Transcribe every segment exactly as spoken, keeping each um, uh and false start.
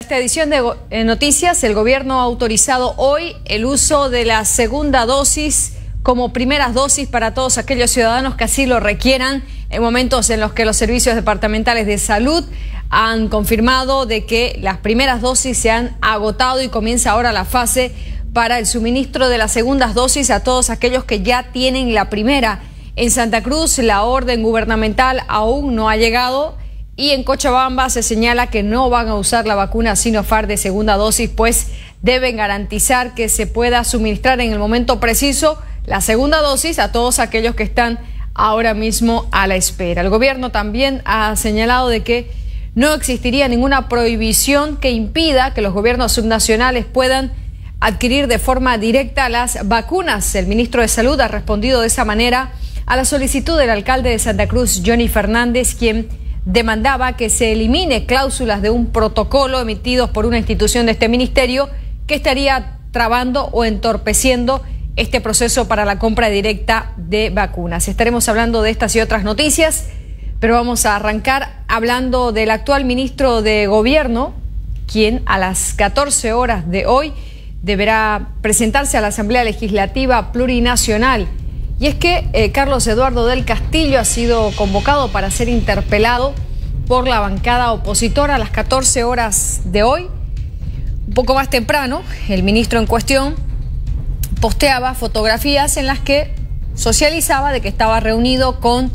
Esta edición de eh, Noticias, el gobierno ha autorizado hoy el uso de la segunda dosis como primeras dosis para todos aquellos ciudadanos que así lo requieran en momentos en los que los servicios departamentales de salud han confirmado de que las primeras dosis se han agotado y comienza ahora la fase para el suministro de las segundas dosis a todos aquellos que ya tienen la primera. En Santa Cruz la orden gubernamental aún no ha llegado y en Cochabamba se señala que no van a usar la vacuna Sinopharm de segunda dosis, pues deben garantizar que se pueda suministrar en el momento preciso la segunda dosis a todos aquellos que están ahora mismo a la espera. El gobierno también ha señalado de que no existiría ninguna prohibición que impida que los gobiernos subnacionales puedan adquirir de forma directa las vacunas. El ministro de Salud ha respondido de esa manera a la solicitud del alcalde de Santa Cruz, Johnny Fernández, quien demandaba que se elimine cláusulas de un protocolo emitidos por una institución de este ministerio que estaría trabando o entorpeciendo este proceso para la compra directa de vacunas. Estaremos hablando de estas y otras noticias, pero vamos a arrancar hablando del actual ministro de Gobierno, quien a las catorce horas de hoy deberá presentarse a la Asamblea Legislativa Plurinacional. Y es que eh, Carlos Eduardo del Castillo ha sido convocado para ser interpelado por la bancada opositora a las catorce horas de hoy. Un poco más temprano, el ministro en cuestión posteaba fotografías en las que socializaba de que estaba reunido con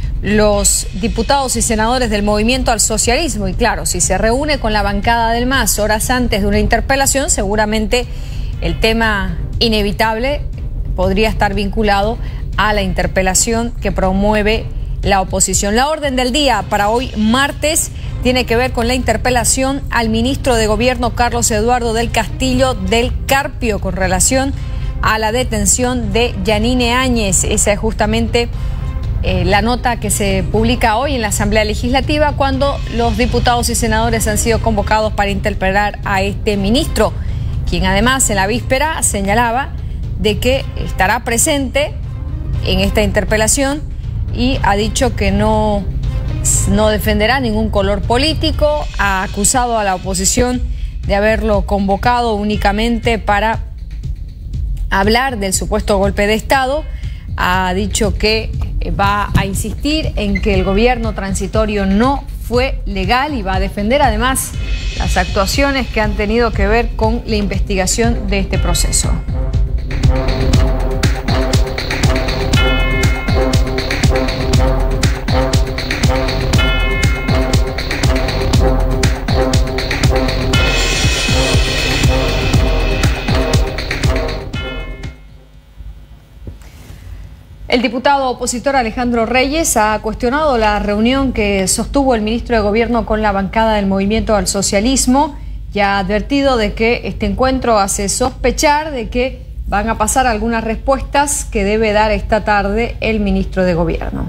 los diputados y senadores del Movimiento al Socialismo. Y claro, si se reúne con la bancada del M A S horas antes de una interpelación, seguramente el tema inevitable podría estar vinculado a la interpelación que promueve la oposición. La orden del día para hoy martes tiene que ver con la interpelación al ministro de Gobierno Carlos Eduardo del Castillo del Carpio con relación a la detención de Yanine Áñez. Esa es justamente eh, la nota que se publica hoy en la Asamblea Legislativa cuando los diputados y senadores han sido convocados para interpelar a este ministro, quien además en la víspera señalaba de que estará presente en esta interpelación y ha dicho que no, no defenderá ningún color político, ha acusado a la oposición de haberlo convocado únicamente para hablar del supuesto golpe de Estado, ha dicho que va a insistir en que el gobierno transitorio no fue legal y va a defender además las actuaciones que han tenido que ver con la investigación de este proceso. El diputado opositor Alejandro Reyes ha cuestionado la reunión que sostuvo el ministro de Gobierno con la bancada del Movimiento al Socialismo y ha advertido de que este encuentro hace sospechar de que van a pasar algunas respuestas que debe dar esta tarde el ministro de Gobierno.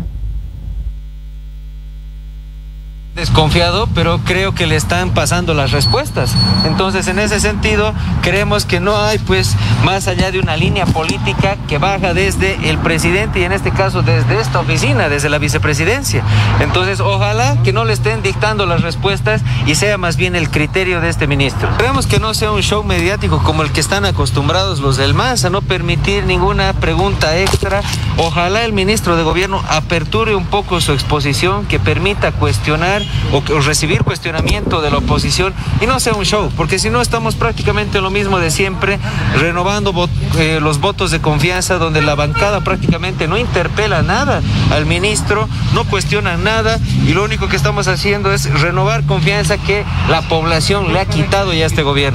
Desconfiado, pero creo que le están pasando las respuestas. Entonces, en ese sentido, creemos que no hay, pues, más allá de una línea política que baja desde el presidente y en este caso desde esta oficina, desde la vicepresidencia. Entonces, ojalá que no le estén dictando las respuestas y sea más bien el criterio de este ministro. Creemos que no sea un show mediático como el que están acostumbrados los del M A S, a no permitir ninguna pregunta extra. Ojalá el ministro de Gobierno aperture un poco su exposición, que permita cuestionar O, o recibir cuestionamiento de la oposición y no sea un show, porque si no estamos prácticamente lo mismo de siempre, renovando vot, eh, los votos de confianza donde la bancada prácticamente no interpela nada al ministro, no cuestiona nada y lo único que estamos haciendo es renovar confianza que la población le ha quitado ya a este gobierno.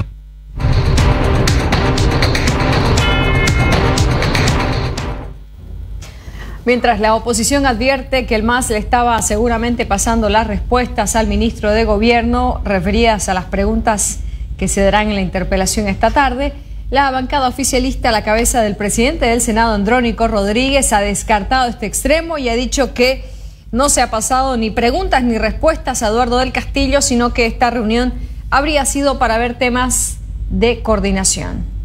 Mientras la oposición advierte que el M A S le estaba seguramente pasando las respuestas al ministro de Gobierno referidas a las preguntas que se darán en la interpelación esta tarde, la bancada oficialista a la cabeza del presidente del Senado, Andrónico Rodríguez, ha descartado este extremo y ha dicho que no se ha pasado ni preguntas ni respuestas a Eduardo del Castillo, sino que esta reunión habría sido para ver temas de coordinación.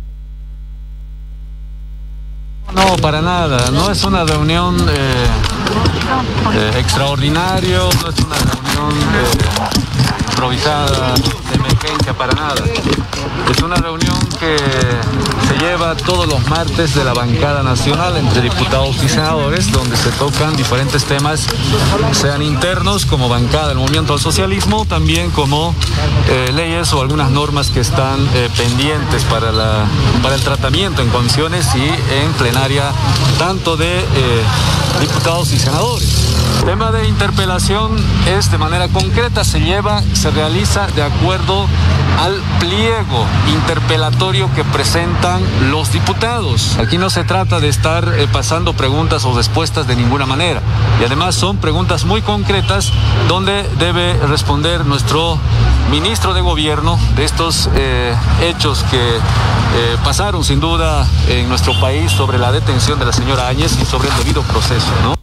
No, para nada, no es una reunión eh, eh, extraordinario, no es una reunión eh, improvisada, de emergencia, para nada. Es una reunión que se lleva todos los martes de la bancada nacional entre diputados y senadores, donde se tocan diferentes temas, sean internos como bancada del movimiento al socialismo, también como eh, leyes o algunas normas que están eh, pendientes para, la, para el tratamiento en comisiones y en plenaria, tanto de eh, diputados y senadores. El tema de interpelación es de manera concreta, se lleva, se realiza de acuerdo al pliego interpelatorio que presentan los diputados. Aquí no se trata de estar eh, pasando preguntas o respuestas de ninguna manera. Y además son preguntas muy concretas donde debe responder nuestro ministro de Gobierno de estos eh, hechos que eh, pasaron sin duda en nuestro país sobre la detención de la señora Áñez y sobre el debido proceso, ¿no?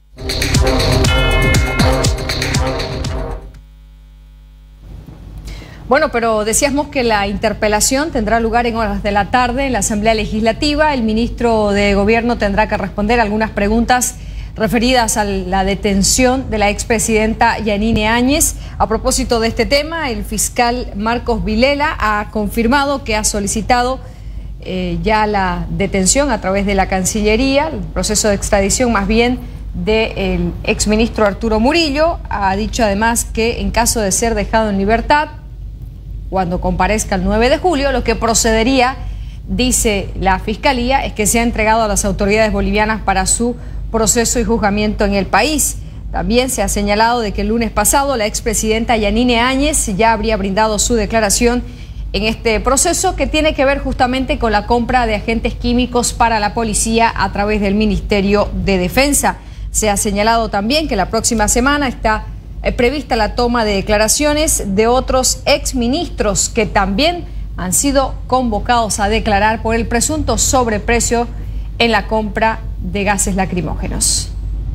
Bueno, pero decíamos que la interpelación tendrá lugar en horas de la tarde en la Asamblea Legislativa. El ministro de Gobierno tendrá que responder algunas preguntas referidas a la detención de la expresidenta Yanine Áñez. A propósito de este tema, el fiscal Marcos Vilela ha confirmado que ha solicitado eh, ya la detención a través de la Cancillería, el proceso de extradición más bien del exministro Arturo Murillo. Ha dicho además que en caso de ser dejado en libertad, cuando comparezca el nueve de julio, lo que procedería, dice la Fiscalía, es que sea entregado a las autoridades bolivianas para su proceso y juzgamiento en el país. También se ha señalado de que el lunes pasado la expresidenta Yanine Áñez ya habría brindado su declaración en este proceso que tiene que ver justamente con la compra de agentes químicos para la policía a través del Ministerio de Defensa. Se ha señalado también que la próxima semana está prevista la toma de declaraciones de otros exministros que también han sido convocados a declarar por el presunto sobreprecio en la compra de gases lacrimógenos.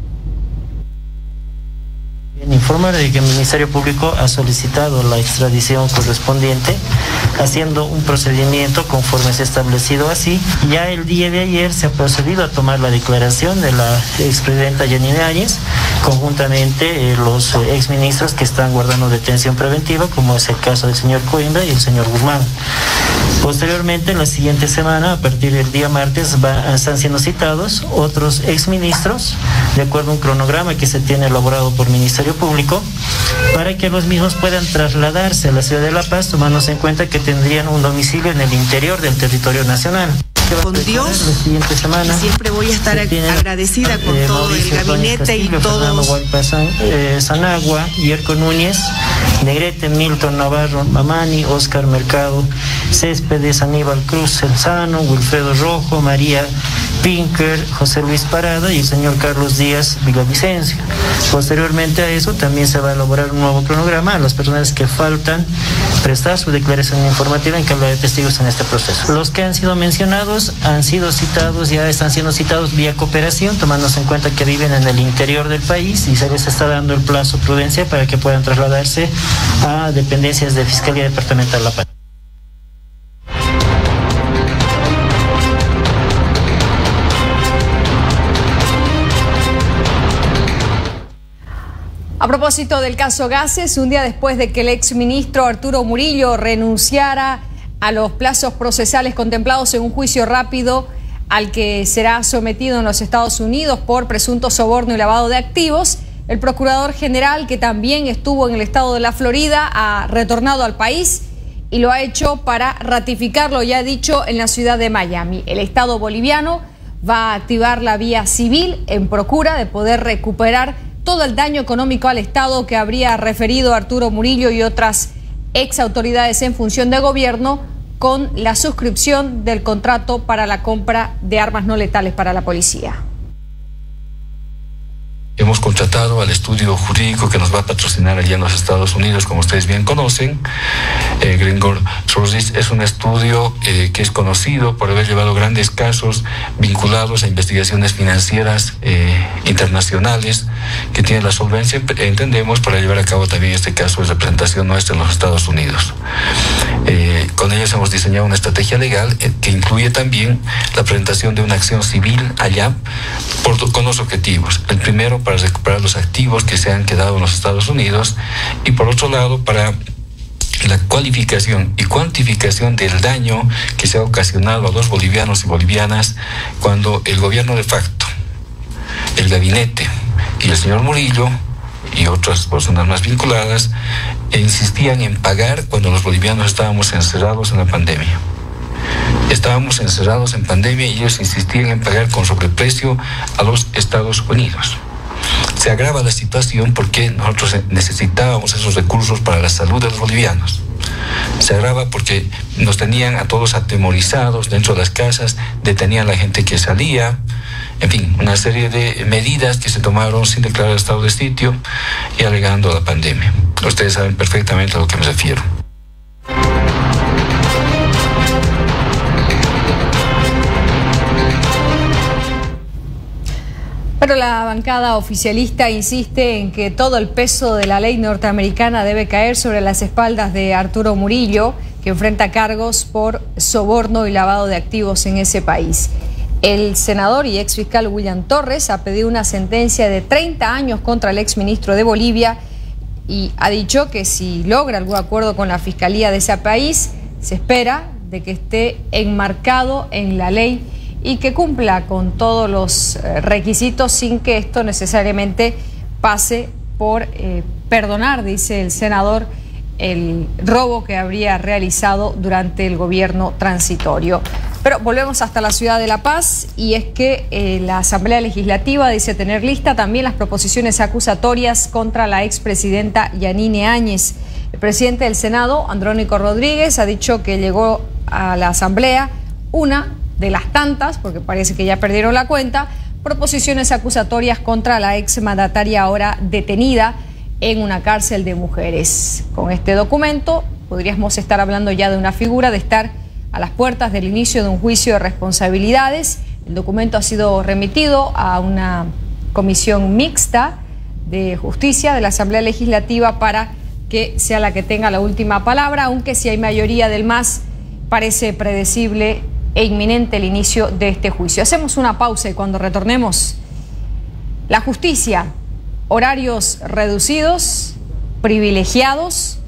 Informar de que el Ministerio Público ha solicitado la extradición correspondiente, haciendo un procedimiento conforme se ha establecido así. Ya el día de ayer se ha procedido a tomar la declaración de la expresidenta Yanine Áñez, conjuntamente eh, los eh, exministros que están guardando detención preventiva, como es el caso del señor Coimbra y el señor Guzmán. Posteriormente, la siguiente semana, a partir del día martes, va, están siendo citados otros exministros, de acuerdo a un cronograma que se tiene elaborado por el Ministerio Público, para que los mismos puedan trasladarse a la ciudad de La Paz, tomándose en cuenta que tendrían un domicilio en el interior del territorio nacional. Con Dios, semana, y siempre voy a estar agradecida con eh, todo Mauricio, el gabinete Castillo, y todos. Eh, Sanagua, Yerko Núñez, Negrete, Milton Navarro, Mamani, Oscar Mercado, Céspedes, Aníbal Cruz Elzano, Wilfredo Rojo, María Pinker, José Luis Parada y el señor Carlos Díaz Villavicencio. Posteriormente a eso también se va a elaborar un nuevo cronograma a las personas que faltan prestar su declaración informativa en calidad de testigos en este proceso. Los que han sido mencionados han sido citados, ya están siendo citados vía cooperación, tomándose en cuenta que viven en el interior del país y se les está dando el plazo prudencia para que puedan trasladarse a dependencias de Fiscalía Departamental de La Paz. A propósito del caso Gases, un día después de que el exministro Arturo Murillo renunciara a los plazos procesales contemplados en un juicio rápido al que será sometido en los Estados Unidos por presunto soborno y lavado de activos, el procurador general, que también estuvo en el estado de la Florida, ha retornado al país y lo ha hecho para ratificarlo ya dicho en la ciudad de Miami. El Estado boliviano va a activar la vía civil en procura de poder recuperar todo el daño económico al Estado que habría referido Arturo Murillo y otras ex autoridades en función de gobierno con la suscripción del contrato para la compra de armas no letales para la policía. Hemos contratado al estudio jurídico que nos va a patrocinar allá en los Estados Unidos, como ustedes bien conocen. Eh, Gringor Solis es un estudio eh, que es conocido por haber llevado grandes casos vinculados a investigaciones financieras eh, internacionales, que tiene la solvencia, entendemos, para llevar a cabo también este caso de representación nuestra en los Estados Unidos. Eh, con ellos hemos diseñado una estrategia legal eh, que incluye también la presentación de una acción civil allá por, con dos objetivos. El primero, para recuperar los activos que se han quedado en los Estados Unidos, y por otro lado, para la cualificación y cuantificación del daño que se ha ocasionado a los bolivianos y bolivianas cuando el gobierno de facto, el gabinete y el señor Murillo y otras personas más vinculadas insistían en pagar cuando los bolivianos estábamos encerrados en la pandemia. Estábamos encerrados en pandemia y ellos insistían en pagar con sobreprecio a los Estados Unidos. Se agrava la situación porque nosotros necesitábamos esos recursos para la salud de los bolivianos. Se agrava porque nos tenían a todos atemorizados dentro de las casas, detenían a la gente que salía, en fin, una serie de medidas que se tomaron sin declarar estado de sitio y alegando la pandemia. Ustedes saben perfectamente a lo que me refiero. Pero la bancada oficialista insiste en que todo el peso de la ley norteamericana debe caer sobre las espaldas de Arturo Murillo, que enfrenta cargos por soborno y lavado de activos en ese país. El senador y exfiscal William Torres ha pedido una sentencia de treinta años contra el exministro de Bolivia y ha dicho que si logra algún acuerdo con la fiscalía de ese país, se espera de que esté enmarcado en la ley y que cumpla con todos los requisitos sin que esto necesariamente pase por eh, perdonar, dice el senador, el robo que habría realizado durante el gobierno transitorio. Pero volvemos hasta la ciudad de La Paz y es que eh, la Asamblea Legislativa dice tener lista también las proposiciones acusatorias contra la expresidenta Yanine Áñez. El presidente del Senado, Andrónico Rodríguez, ha dicho que llegó a la Asamblea una de las tantas, porque parece que ya perdieron la cuenta, proposiciones acusatorias contra la exmandataria ahora detenida en una cárcel de mujeres. Con este documento podríamos estar hablando ya de una figura de estar a las puertas del inicio de un juicio de responsabilidades. El documento ha sido remitido a una comisión mixta de justicia de la Asamblea Legislativa para que sea la que tenga la última palabra, aunque si hay mayoría del M A S parece predecible e inminente el inicio de este juicio. Hacemos una pausa y cuando retornemos, la justicia, horarios reducidos, privilegiados,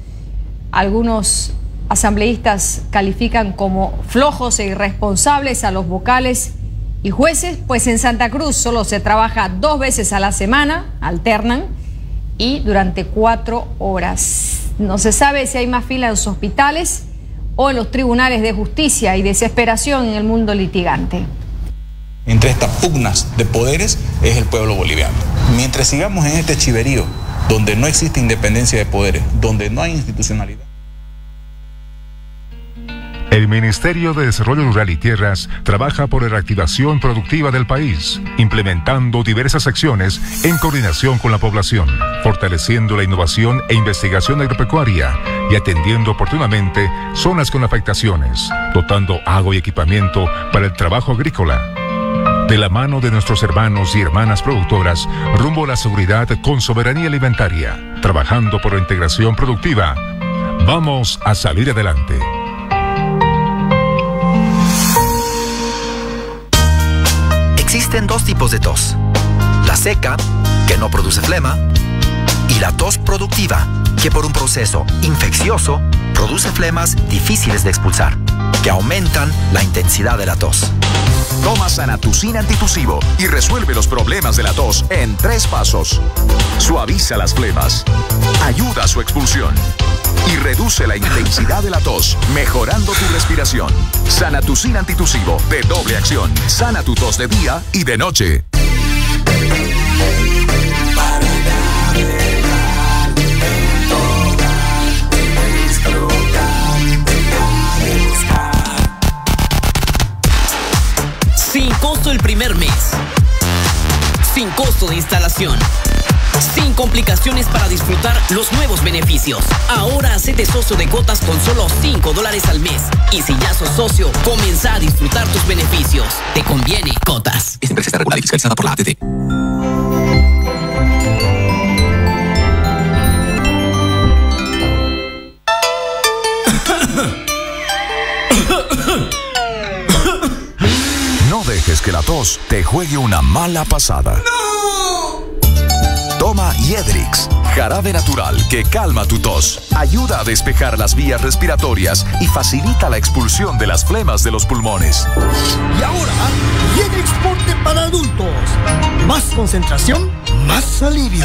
algunos asambleístas califican como flojos e irresponsables a los vocales y jueces, pues en Santa Cruz solo se trabaja dos veces a la semana, alternan, y durante cuatro horas. No se sabe si hay más fila en los hospitales o en los tribunales de justicia y desesperación en el mundo litigante. Entre estas pugnas de poderes es el pueblo boliviano. Mientras sigamos en este chiverío, donde no existe independencia de poderes, donde no hay institucionalidad. El Ministerio de Desarrollo Rural y Tierras trabaja por la reactivación productiva del país, implementando diversas acciones en coordinación con la población, fortaleciendo la innovación e investigación agropecuaria y atendiendo oportunamente zonas con afectaciones, dotando agua y equipamiento para el trabajo agrícola. De la mano de nuestros hermanos y hermanas productoras, rumbo a la seguridad con soberanía alimentaria, trabajando por la integración productiva, vamos a salir adelante. Existen dos tipos de tos: la seca, que no produce flema, y la tos productiva, que por un proceso infeccioso produce flemas difíciles de expulsar, que aumentan la intensidad de la tos. Toma Sanatucin antitusivo y resuelve los problemas de la tos en tres pasos. Suaviza las flemas, ayuda a su expulsión y reduce la intensidad de la tos, mejorando tu respiración. Sanatucin antitusivo de doble acción. Sana tu tos de día y de noche. Sin costo el primer mes. Sin costo de instalación. Sin complicaciones para disfrutar los nuevos beneficios. Ahora hacete socio de Cotas con solo cinco dólares al mes. Y si ya sos socio, comienza a disfrutar tus beneficios. Te conviene Cotas. Esta empresa está regulada y fiscalizada por la A T T. No dejes que la tos te juegue una mala pasada. ¡No! Toma Yedrix, jarabe natural que calma tu tos, ayuda a despejar las vías respiratorias y facilita la expulsión de las flemas de los pulmones. Y ahora, Yedrix Forte para adultos. Más concentración, más alivio.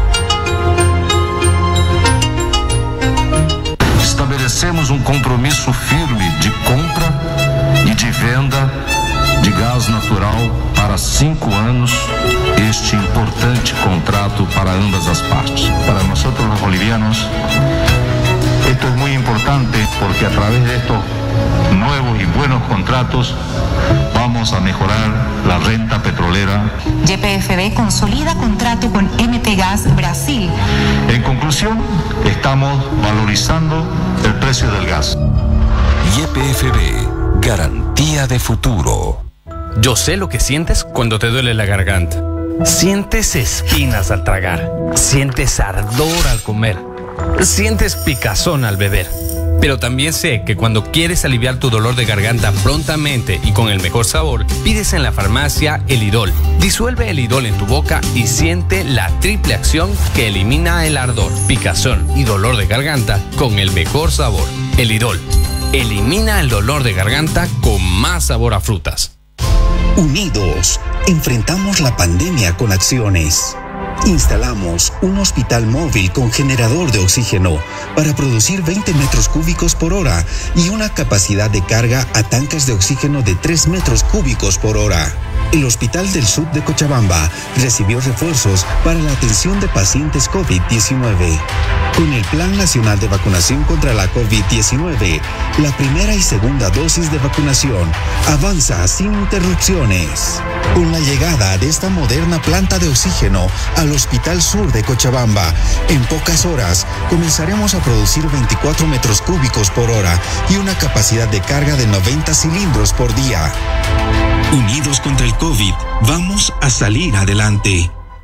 Estabelecemos um compromisso firme de compra e de venda de gás natural para cinco anos, este importante contrato para ambas as partes. Para nosotros los bolivianos, esto es muy importante porque a través de estos nuevos y buenos contratos vamos a mejorar la renta petrolera. Y P F B consolida contrato con M P Gas Brasil. En conclusión, estamos valorizando el precio del gas. Y P F B, garantía de futuro. Yo sé lo que sientes cuando te duele la garganta. Sientes espinas al tragar. Sientes ardor al comer. Sientes picazón al beber. Pero también sé que cuando quieres aliviar tu dolor de garganta prontamente y con el mejor sabor, pides en la farmacia Elidol. Disuelve Elidol en tu boca y siente la triple acción que elimina el ardor, picazón y dolor de garganta con el mejor sabor. Elidol. Elimina el dolor de garganta con más sabor a frutas. Unidos, enfrentamos la pandemia con acciones. Instalamos un hospital móvil con generador de oxígeno para producir veinte metros cúbicos por hora y una capacidad de carga a tanques de oxígeno de tres metros cúbicos por hora. El Hospital del Sur de Cochabamba recibió refuerzos para la atención de pacientes COVID diecinueve. Con el Plan Nacional de Vacunación contra la COVID diecinueve, la primera y segunda dosis de vacunación avanza sin interrupciones. Con la llegada de esta moderna planta de oxígeno al Hospital Sur de Cochabamba, en pocas horas comenzaremos a producir veinticuatro metros cúbicos por hora y una capacidad de carga de noventa cilindros por día. Unidos contra el COVID, vamos a salir adelante.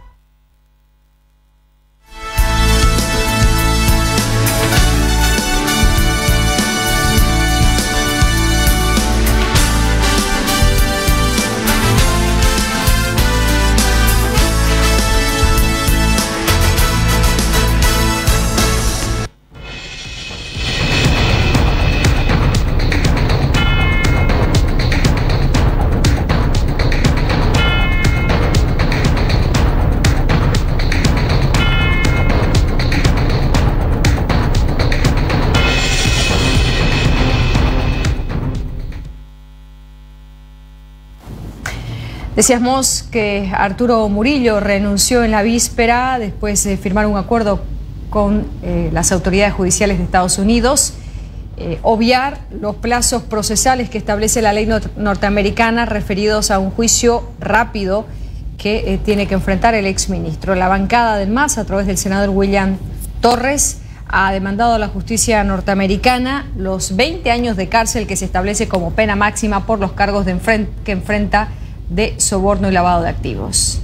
Decíamos que Arturo Murillo renunció en la víspera después de firmar un acuerdo con eh, las autoridades judiciales de Estados Unidos, eh, obviar los plazos procesales que establece la ley norteamericana referidos a un juicio rápido que eh, tiene que enfrentar el exministro. La bancada del M A S, a través del senador William Torres, ha demandado a la justicia norteamericana los veinte años de cárcel que se establece como pena máxima por los cargos de enfrent que enfrenta de soborno y lavado de activos.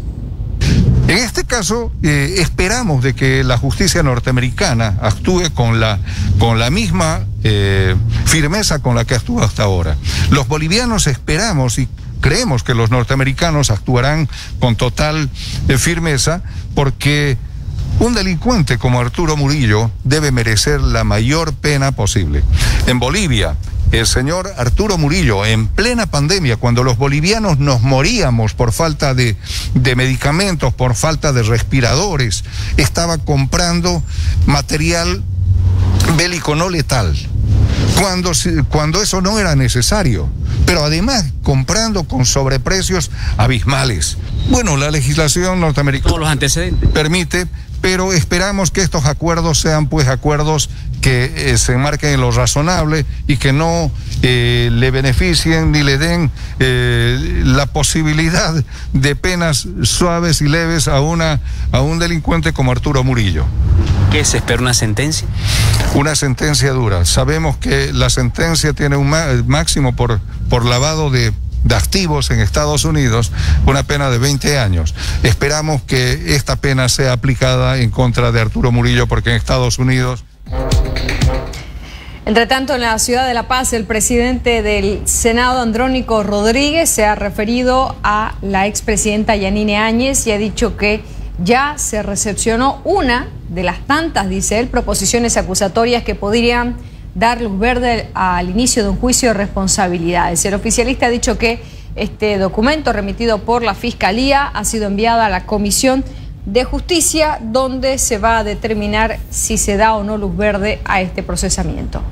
En este caso, eh, esperamos de que la justicia norteamericana actúe con la, con la misma eh, firmeza con la que actúa hasta ahora. Los bolivianos esperamos y creemos que los norteamericanos actuarán con total eh, firmeza, porque un delincuente como Arturo Murillo debe merecer la mayor pena posible. En Bolivia, el señor Arturo Murillo, en plena pandemia, cuando los bolivianos nos moríamos por falta de, de medicamentos, por falta de respiradores, estaba comprando material bélico no letal, cuando, cuando eso no era necesario, pero además comprando con sobreprecios abismales. Bueno, la legislación norteamericana todos los antecedentes permite, pero esperamos que estos acuerdos sean pues acuerdos que eh, se enmarquen en lo razonable y que no eh, le beneficien ni le den eh, la posibilidad de penas suaves y leves a, una, a un delincuente como Arturo Murillo. ¿Qué se espera, una sentencia? Una sentencia dura. Sabemos que la sentencia tiene un máximo por, por lavado de de activos en Estados Unidos, una pena de veinte años. Esperamos que esta pena sea aplicada en contra de Arturo Murillo, porque en Estados Unidos... Entre tanto, en la ciudad de La Paz, el presidente del Senado, Andrónico Rodríguez, se ha referido a la expresidenta Yanine Áñez y ha dicho que ya se recepcionó una de las tantas, dice él, proposiciones acusatorias que podrían dar luz verde al inicio de un juicio de responsabilidades. El oficialista ha dicho que este documento remitido por la Fiscalía ha sido enviado a la Comisión de Justicia, donde se va a determinar si se da o no luz verde a este procesamiento.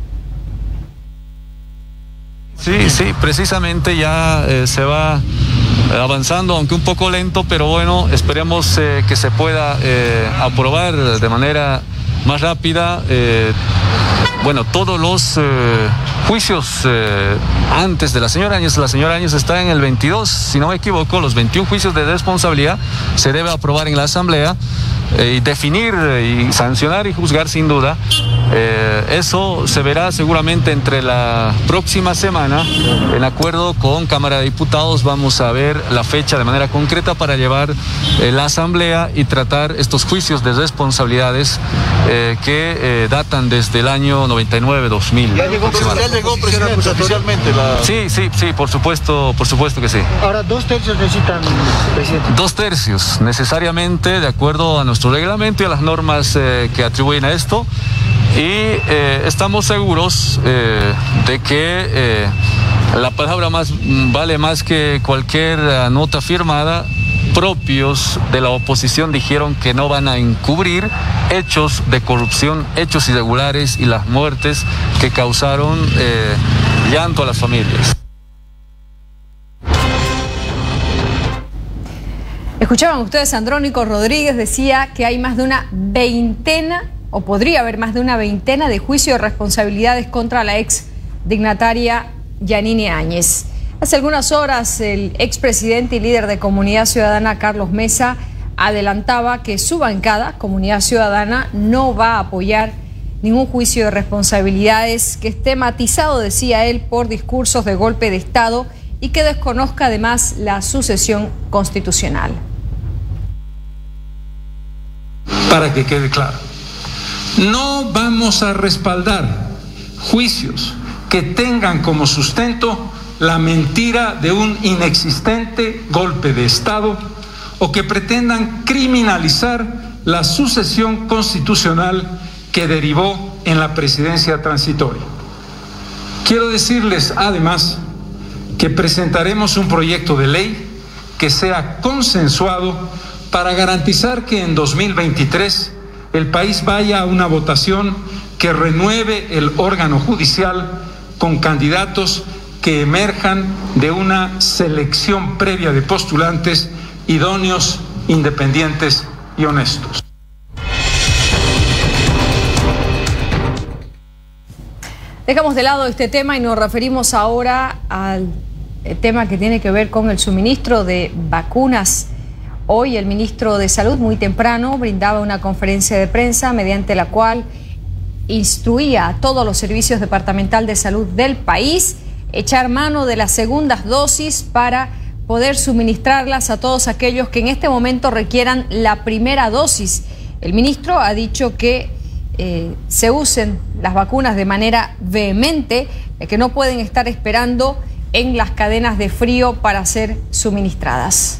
Sí, sí, precisamente ya eh, se va avanzando, aunque un poco lento, pero bueno, esperemos eh, que se pueda eh, aprobar de manera más rápida. Eh, bueno, todos los eh, juicios eh, antes de la señora Áñez, la señora Áñez está en el veintidós, si no me equivoco, los veintiún juicios de responsabilidad se debe aprobar en la Asamblea eh, y definir eh, y sancionar y juzgar sin duda. Eh, eso se verá seguramente entre la próxima semana. En acuerdo con Cámara de Diputados vamos a ver la fecha de manera concreta para llevar eh, la Asamblea y tratar estos juicios de responsabilidades eh, que eh, datan desde el año noventa y nueve dos mil. ¿Ya llegó, ya llegó presidente, oficialmente? La... Sí, sí, sí, por supuesto, por supuesto que sí. Ahora, dos tercios necesitan, presidente. Dos tercios, necesariamente, de acuerdo a nuestro reglamento y a las normas eh, que atribuyen a esto. Y eh, estamos seguros eh, de que eh, la palabra más vale más que cualquier nota firmada. Propios de la oposición dijeron que no van a encubrir hechos de corrupción, hechos irregulares y las muertes que causaron eh, llanto a las familias. Escuchaban ustedes, Andrónico Rodríguez decía que hay más de una veintena, o podría haber más de una veintena de juicios de responsabilidades contra la ex dignataria Yanine Áñez. Hace algunas horas el expresidente y líder de Comunidad Ciudadana, Carlos Mesa, adelantaba que su bancada, Comunidad Ciudadana, no va a apoyar ningún juicio de responsabilidades que esté matizado, decía él, por discursos de golpe de Estado y que desconozca además la sucesión constitucional. Para que quede claro, no vamos a respaldar juicios que tengan como sustento la mentira de un inexistente golpe de Estado o que pretendan criminalizar la sucesión constitucional que derivó en la presidencia transitoria. Quiero decirles además que presentaremos un proyecto de ley que sea consensuado para garantizar que en dos mil veintitrés el país vaya a una votación que renueve el órgano judicial con candidatos que emerjan de una selección previa de postulantes idóneos, independientes y honestos. Dejamos de lado este tema y nos referimos ahora al tema que tiene que ver con el suministro de vacunas. Hoy el ministro de Salud muy temprano brindaba una conferencia de prensa mediante la cual instruía a todos los servicios departamentales de salud del país echar mano de las segundas dosis para poder suministrarlas a todos aquellos que en este momento requieran la primera dosis. El ministro ha dicho que eh, se usen las vacunas de manera vehemente, eh, que no pueden estar esperando en las cadenas de frío para ser suministradas.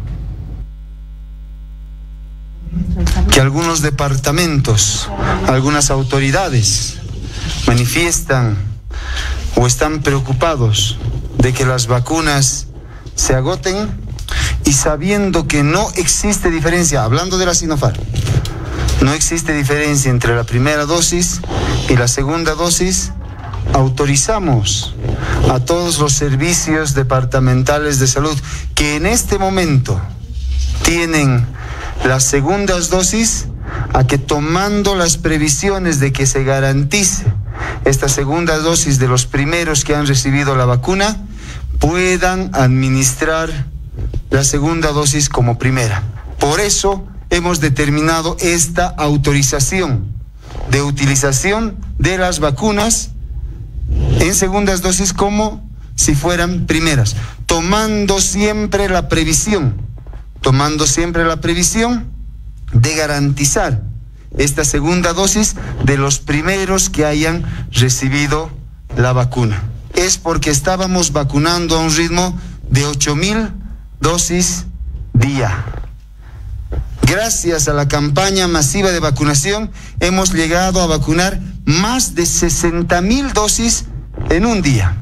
Que algunos departamentos, algunas autoridades manifiestan o están preocupados de que las vacunas se agoten y sabiendo que no existe diferencia, hablando de la Sinopharm, no existe diferencia entre la primera dosis y la segunda dosis, autorizamos a todos los servicios departamentales de salud que en este momento tienen las segundas dosis a que, tomando las previsiones de que se garantice esta segunda dosis de los primeros que han recibido la vacuna, puedan administrar la segunda dosis como primera. Por eso hemos determinado esta autorización de utilización de las vacunas en segundas dosis como si fueran primeras, tomando siempre la previsión, tomando siempre la previsión de garantizar esta segunda dosis de los primeros que hayan recibido la vacuna. Es porque estábamos vacunando a un ritmo de ocho mil dosis día. Gracias a la campaña masiva de vacunación, hemos llegado a vacunar más de sesenta mil dosis en un día.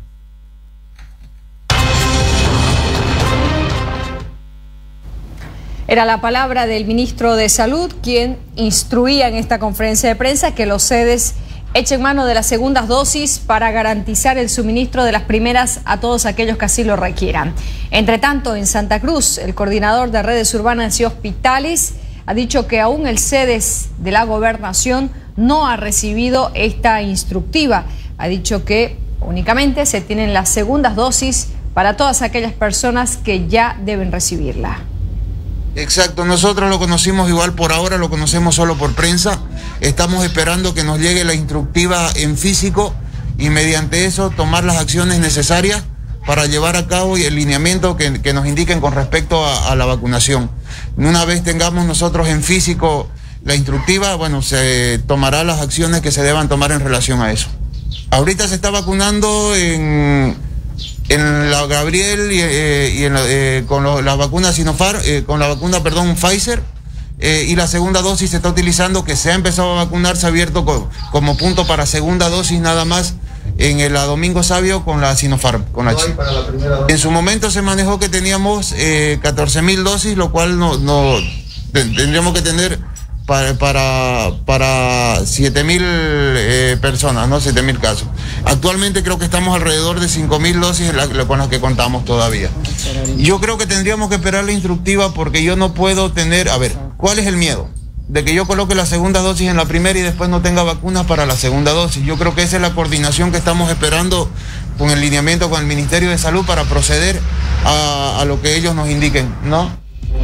Era la palabra del ministro de Salud, quien instruía en esta conferencia de prensa que los sedes echen mano de las segundas dosis para garantizar el suministro de las primeras a todos aquellos que así lo requieran. Entre tanto, en Santa Cruz, el coordinador de redes urbanas y hospitales ha dicho que aún el sedes de la gobernación no ha recibido esta instructiva. Ha dicho que únicamente se tienen las segundas dosis para todas aquellas personas que ya deben recibirla. Exacto, nosotros lo conocimos igual, por ahora lo conocemos solo por prensa. Estamos esperando que nos llegue la instructiva en físico y mediante eso tomar las acciones necesarias para llevar a cabo el lineamiento que, que nos indiquen con respecto a, a la vacunación. Una vez tengamos nosotros en físico la instructiva, bueno, se tomará las acciones que se deban tomar en relación a eso. Ahorita se está vacunando en... en la Gabriel y, eh, y en la, eh, con lo, la vacuna Sinopharm, eh, con la vacuna, perdón, Pfizer, eh, y la segunda dosis se está utilizando, que se ha empezado a vacunar, se ha abierto co, como punto para segunda dosis nada más en el Domingo Sabio con la Sinopharm, con la H. En su momento se manejó que teníamos eh, catorce mil dosis, lo cual no, no tendríamos que tener para, para, para siete mil eh, personas, ¿no? siete mil casos. Actualmente creo que estamos alrededor de cinco mil dosis la, la, con las que contamos todavía. Yo creo que tendríamos que esperar la instructiva porque yo no puedo tener... A ver, ¿cuál es el miedo? De que yo coloque la segunda dosis en la primera y después no tenga vacunas para la segunda dosis. Yo creo que esa es la coordinación que estamos esperando con el lineamiento con el Ministerio de Salud para proceder a, a lo que ellos nos indiquen, ¿no?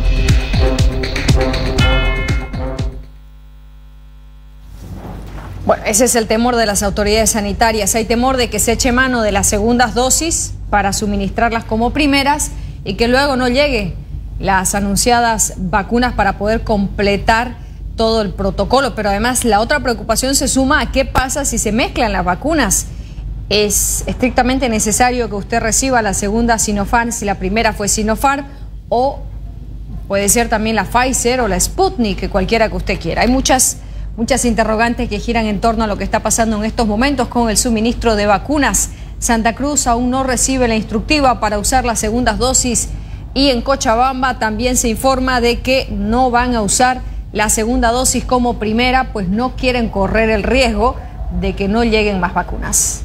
Bueno, ese es el temor de las autoridades sanitarias. Hay temor de que se eche mano de las segundas dosis para suministrarlas como primeras y que luego no lleguen las anunciadas vacunas para poder completar todo el protocolo. Pero además la otra preocupación se suma a qué pasa si se mezclan las vacunas. Es estrictamente necesario que usted reciba la segunda Sinopharm si la primera fue Sinopharm, o puede ser también la Pfizer o la Sputnik, que cualquiera que usted quiera. Hay muchas... Muchas interrogantes que giran en torno a lo que está pasando en estos momentos con el suministro de vacunas. Santa Cruz aún no recibe la instructiva para usar las segundas dosis y en Cochabamba también se informa de que no van a usar la segunda dosis como primera, pues no quieren correr el riesgo de que no lleguen más vacunas.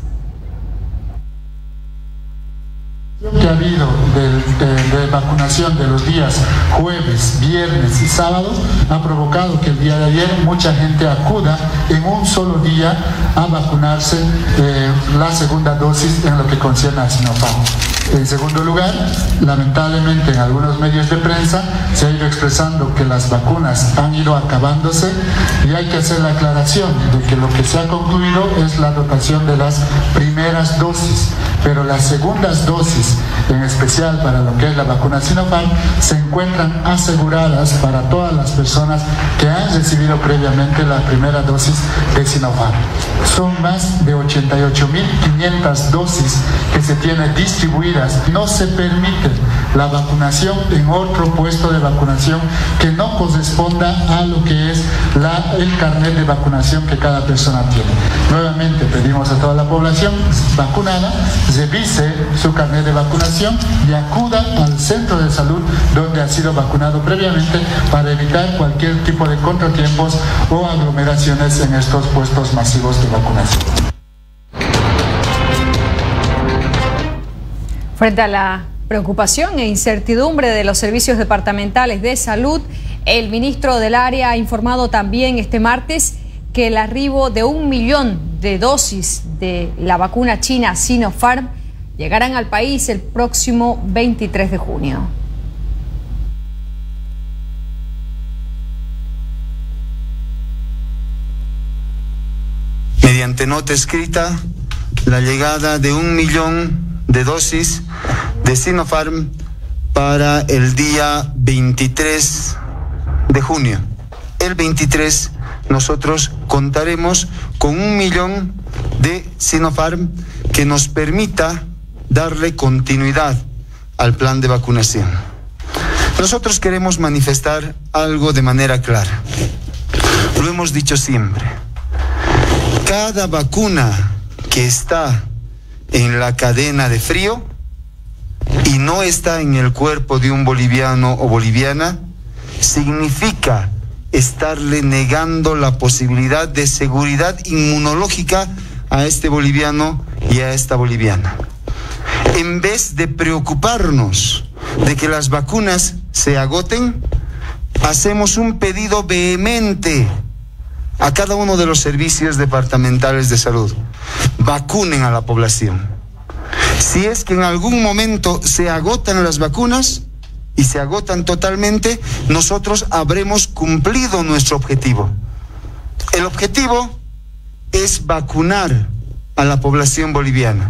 Que ha habido de, de, de vacunación de los días jueves, viernes y sábado ha provocado que el día de ayer mucha gente acuda en un solo día a vacunarse eh, la segunda dosis en lo que concierne a Sinopharm. En segundo lugar, lamentablemente en algunos medios de prensa se ha ido expresando que las vacunas han ido acabándose y hay que hacer la aclaración de que lo que se ha concluido es la dotación de las primeras dosis, pero las segundas dosis, en especial para lo que es la vacuna Sinopharm, se encuentran aseguradas para todas las personas que han recibido previamente la primera dosis de Sinopharm. Son más de ochenta y ocho mil quinientas dosis que se tienen distribuidas. No se permite la vacunación en otro puesto de vacunación que no corresponda a lo que es la, el carnet de vacunación que cada persona tiene. Nuevamente pedimos a toda la población vacunada, revise su carnet de vacunación y acuda al centro de salud donde ha sido vacunado previamente para evitar cualquier tipo de contratiempos o aglomeraciones en estos puestos masivos de vacunación. Frente a la preocupación e incertidumbre de los servicios departamentales de salud, el ministro del área ha informado también este martes que el arribo de un millón de dosis de la vacuna china Sinopharm llegarán al país el próximo veintitrés de junio. Mediante nota escrita, la llegada de un millón de dosis de Sinopharm para el día veintitrés de junio. El veintitrés nosotros contaremos con un millón de Sinopharm que nos permita darle continuidad al plan de vacunación. Nosotros queremos manifestar algo de manera clara. Lo hemos dicho siempre. Cada vacuna que está en la cadena de frío y no está en el cuerpo de un boliviano o boliviana, significa estarle negando la posibilidad de seguridad inmunológica a este boliviano y a esta boliviana. En vez de preocuparnos de que las vacunas se agoten, hacemos un pedido vehemente a cada uno de los servicios departamentales de salud. Vacunen a la población. Si es que en algún momento se agotan las vacunas y se agotan totalmente, nosotros habremos cumplido nuestro objetivo. El objetivo es vacunar a la población boliviana.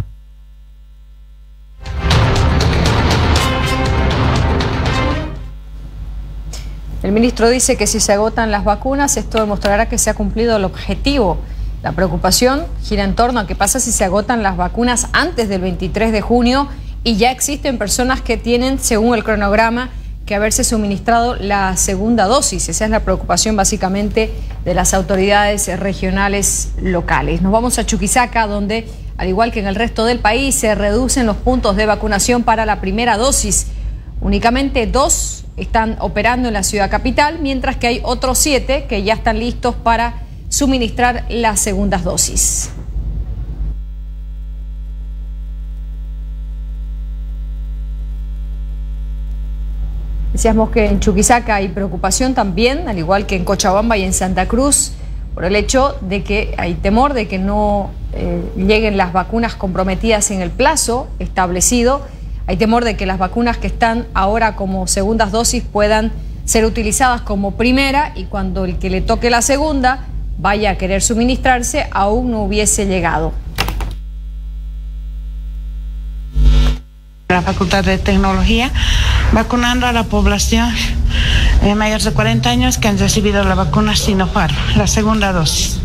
El ministro dice que si se agotan las vacunas, esto demostrará que se ha cumplido el objetivo. La preocupación gira en torno a qué pasa si se agotan las vacunas antes del veintitrés de junio y ya existen personas que tienen, según el cronograma, que haberse suministrado la segunda dosis. Esa es la preocupación básicamente de las autoridades regionales locales. Nos vamos a Chuquisaca, donde, al igual que en el resto del país, se reducen los puntos de vacunación para la primera dosis. Únicamente dos están operando en la ciudad capital, mientras que hay otros siete que ya están listos para suministrar las segundas dosis. Decíamos que en Chuquisaca hay preocupación también, al igual que en Cochabamba y en Santa Cruz, por el hecho de que hay temor de que no eh, lleguen las vacunas comprometidas en el plazo establecido. Hay temor de que las vacunas que están ahora como segundas dosis puedan ser utilizadas como primera y cuando el que le toque la segunda vaya a querer suministrarse aún no hubiese llegado. La Facultad de Tecnología, vacunando a la población eh, mayores de cuarenta años que han recibido la vacuna Sinopharm, la segunda dosis.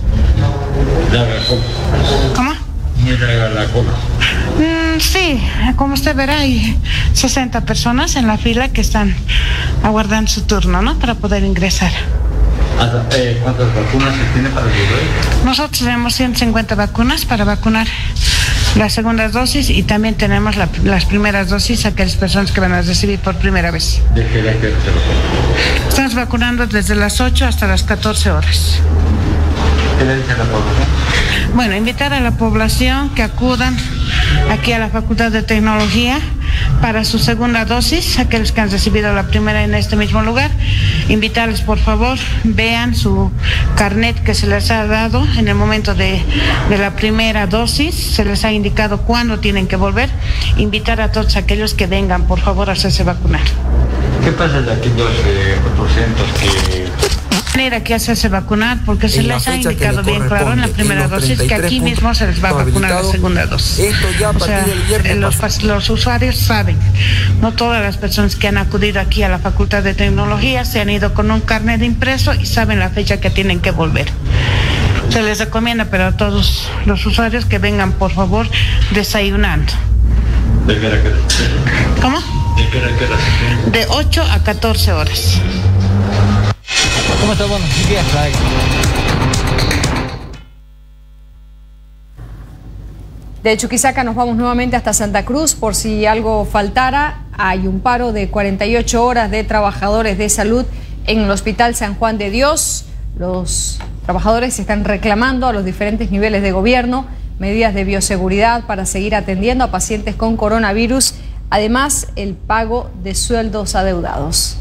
¿Cómo? Muy larga la cola. Mm, sí, como usted verá, hay sesenta personas en la fila que están aguardando su turno, ¿no? Para poder ingresar. Eh, ¿Cuántas vacunas se tiene para el bebé? Nosotros tenemos ciento cincuenta vacunas para vacunar las segundas dosis y también tenemos la, las primeras dosis a aquellas personas que van a recibir por primera vez. ¿De qué edad que se lo ponen? Estamos vacunando desde las ocho hasta las catorce horas. ¿Qué le dice a la población? Bueno, invitar a la población que acudan aquí a la Facultad de Tecnología para su segunda dosis, aquellos que han recibido la primera en este mismo lugar. Invitarles, por favor, vean su carnet que se les ha dado en el momento de, de la primera dosis, se les ha indicado cuándo tienen que volver. Invitar a todos aquellos que vengan, por favor, a hacerse vacunar. ¿Qué pasa de aquellos eh, cuatrocientos que... venir aquí a hacerse vacunar porque se les ha indicado bien claro en la primera dosis que aquí mismo se les va a vacunar la segunda dosis. Esto ya a partir del viernes. Los, los usuarios saben, no todas las personas que han acudido aquí a la Facultad de Tecnología se han ido con un carnet de impreso y saben la fecha que tienen que volver. Se les recomienda, pero a todos los usuarios que vengan, por favor, desayunando. ¿De qué hora qué hora? ¿Cómo? ¿De qué hora qué hora? De ocho a catorce horas. ¿Cómo está? Bueno, sí, de Chuquisaca nos vamos nuevamente hasta Santa Cruz. Por si algo faltara, hay un paro de cuarenta y ocho horas de trabajadores de salud en el Hospital San Juan de Dios. Los trabajadores están reclamando a los diferentes niveles de gobierno medidas de bioseguridad para seguir atendiendo a pacientes con coronavirus, además el pago de sueldos adeudados.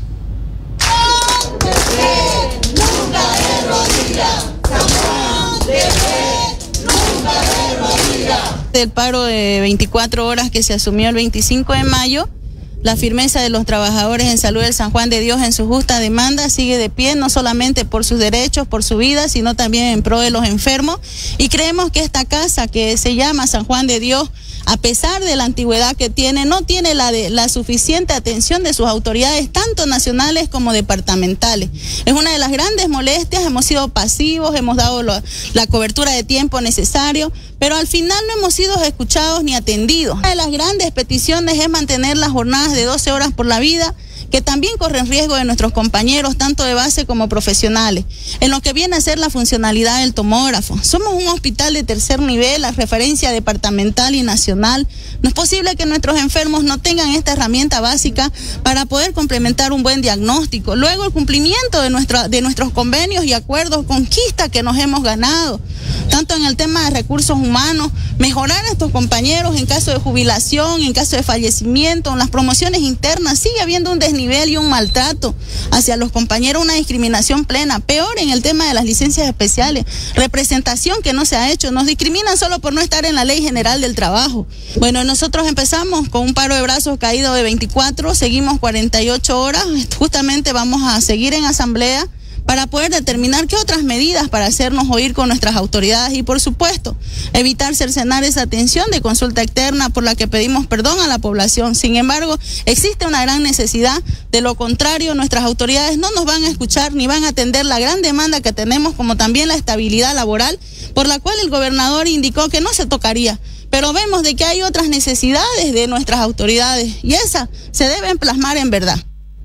Del paro de veinticuatro horas que se asumió el veinticinco de mayo, La firmeza de los trabajadores en salud del San Juan de Dios en su justa demanda sigue de pie, no solamente por sus derechos, por su vida, sino también en pro de los enfermos. Y creemos que esta casa que se llama San Juan de Dios, a pesar de la antigüedad que tiene, no tiene la, de, la suficiente atención de sus autoridades, tanto nacionales como departamentales. Es una de las grandes molestias, hemos sido pasivos, hemos dado lo, la cobertura de tiempo necesario, pero al final no hemos sido escuchados ni atendidos. Una de las grandes peticiones es mantener las jornadas de doce horas por la vida, que también corren riesgo de nuestros compañeros, tanto de base como profesionales, en lo que viene a ser la funcionalidad del tomógrafo. Somos un hospital de tercer nivel, a referencia departamental y nacional. No es posible que nuestros enfermos no tengan esta herramienta básica para poder complementar un buen diagnóstico. Luego, el cumplimiento de, nuestro, de nuestros convenios y acuerdos, conquistas que nos hemos ganado, tanto en el tema de recursos humanos, mejorar a estos compañeros en caso de jubilación, en caso de fallecimiento, en las promociones internas. Sigue habiendo un desnivel y un maltrato hacia los compañeros, una discriminación plena. Peor en el tema de las licencias especiales, representación que no se ha hecho, nos discriminan solo por no estar en la Ley General del Trabajo. Bueno, nosotros empezamos con un paro de brazos caído de veinticuatro, seguimos cuarenta y ocho horas, justamente vamos a seguir en asamblea para poder determinar qué otras medidas para hacernos oír con nuestras autoridades y, por supuesto, evitar cercenar esa atención de consulta externa por la que pedimos perdón a la población. Sin embargo, existe una gran necesidad. De lo contrario, nuestras autoridades no nos van a escuchar ni van a atender la gran demanda que tenemos, como también la estabilidad laboral, por la cual el gobernador indicó que no se tocaría. Pero vemos de que hay otras necesidades de nuestras autoridades y esas se deben plasmar en verdad.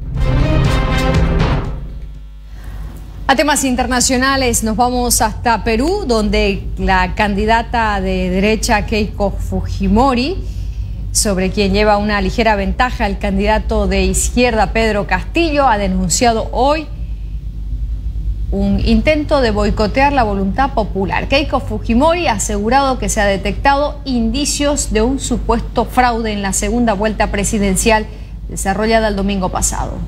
A temas internacionales nos vamos hasta Perú, donde la candidata de derecha Keiko Fujimori, sobre quien lleva una ligera ventaja el candidato de izquierda Pedro Castillo, ha denunciado hoy un intento de boicotear la voluntad popular. Keiko Fujimori ha asegurado que se ha detectado indicios de un supuesto fraude en la segunda vuelta presidencial desarrollada el domingo pasado.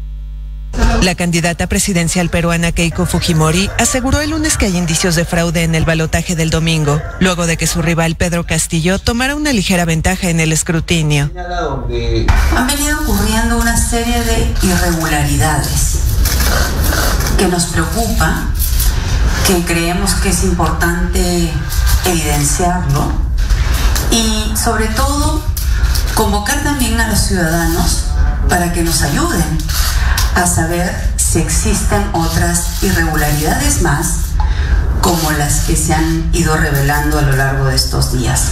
La candidata presidencial peruana Keiko Fujimori aseguró el lunes que hay indicios de fraude en el balotaje del domingo, luego de que su rival Pedro Castillo tomara una ligera ventaja en el escrutinio. Han venido ocurriendo una serie de irregularidades que nos preocupa, que creemos que es importante evidenciarlo y sobre todo convocar también a los ciudadanos para que nos ayuden a saber si existen otras irregularidades más como las que se han ido revelando a lo largo de estos días.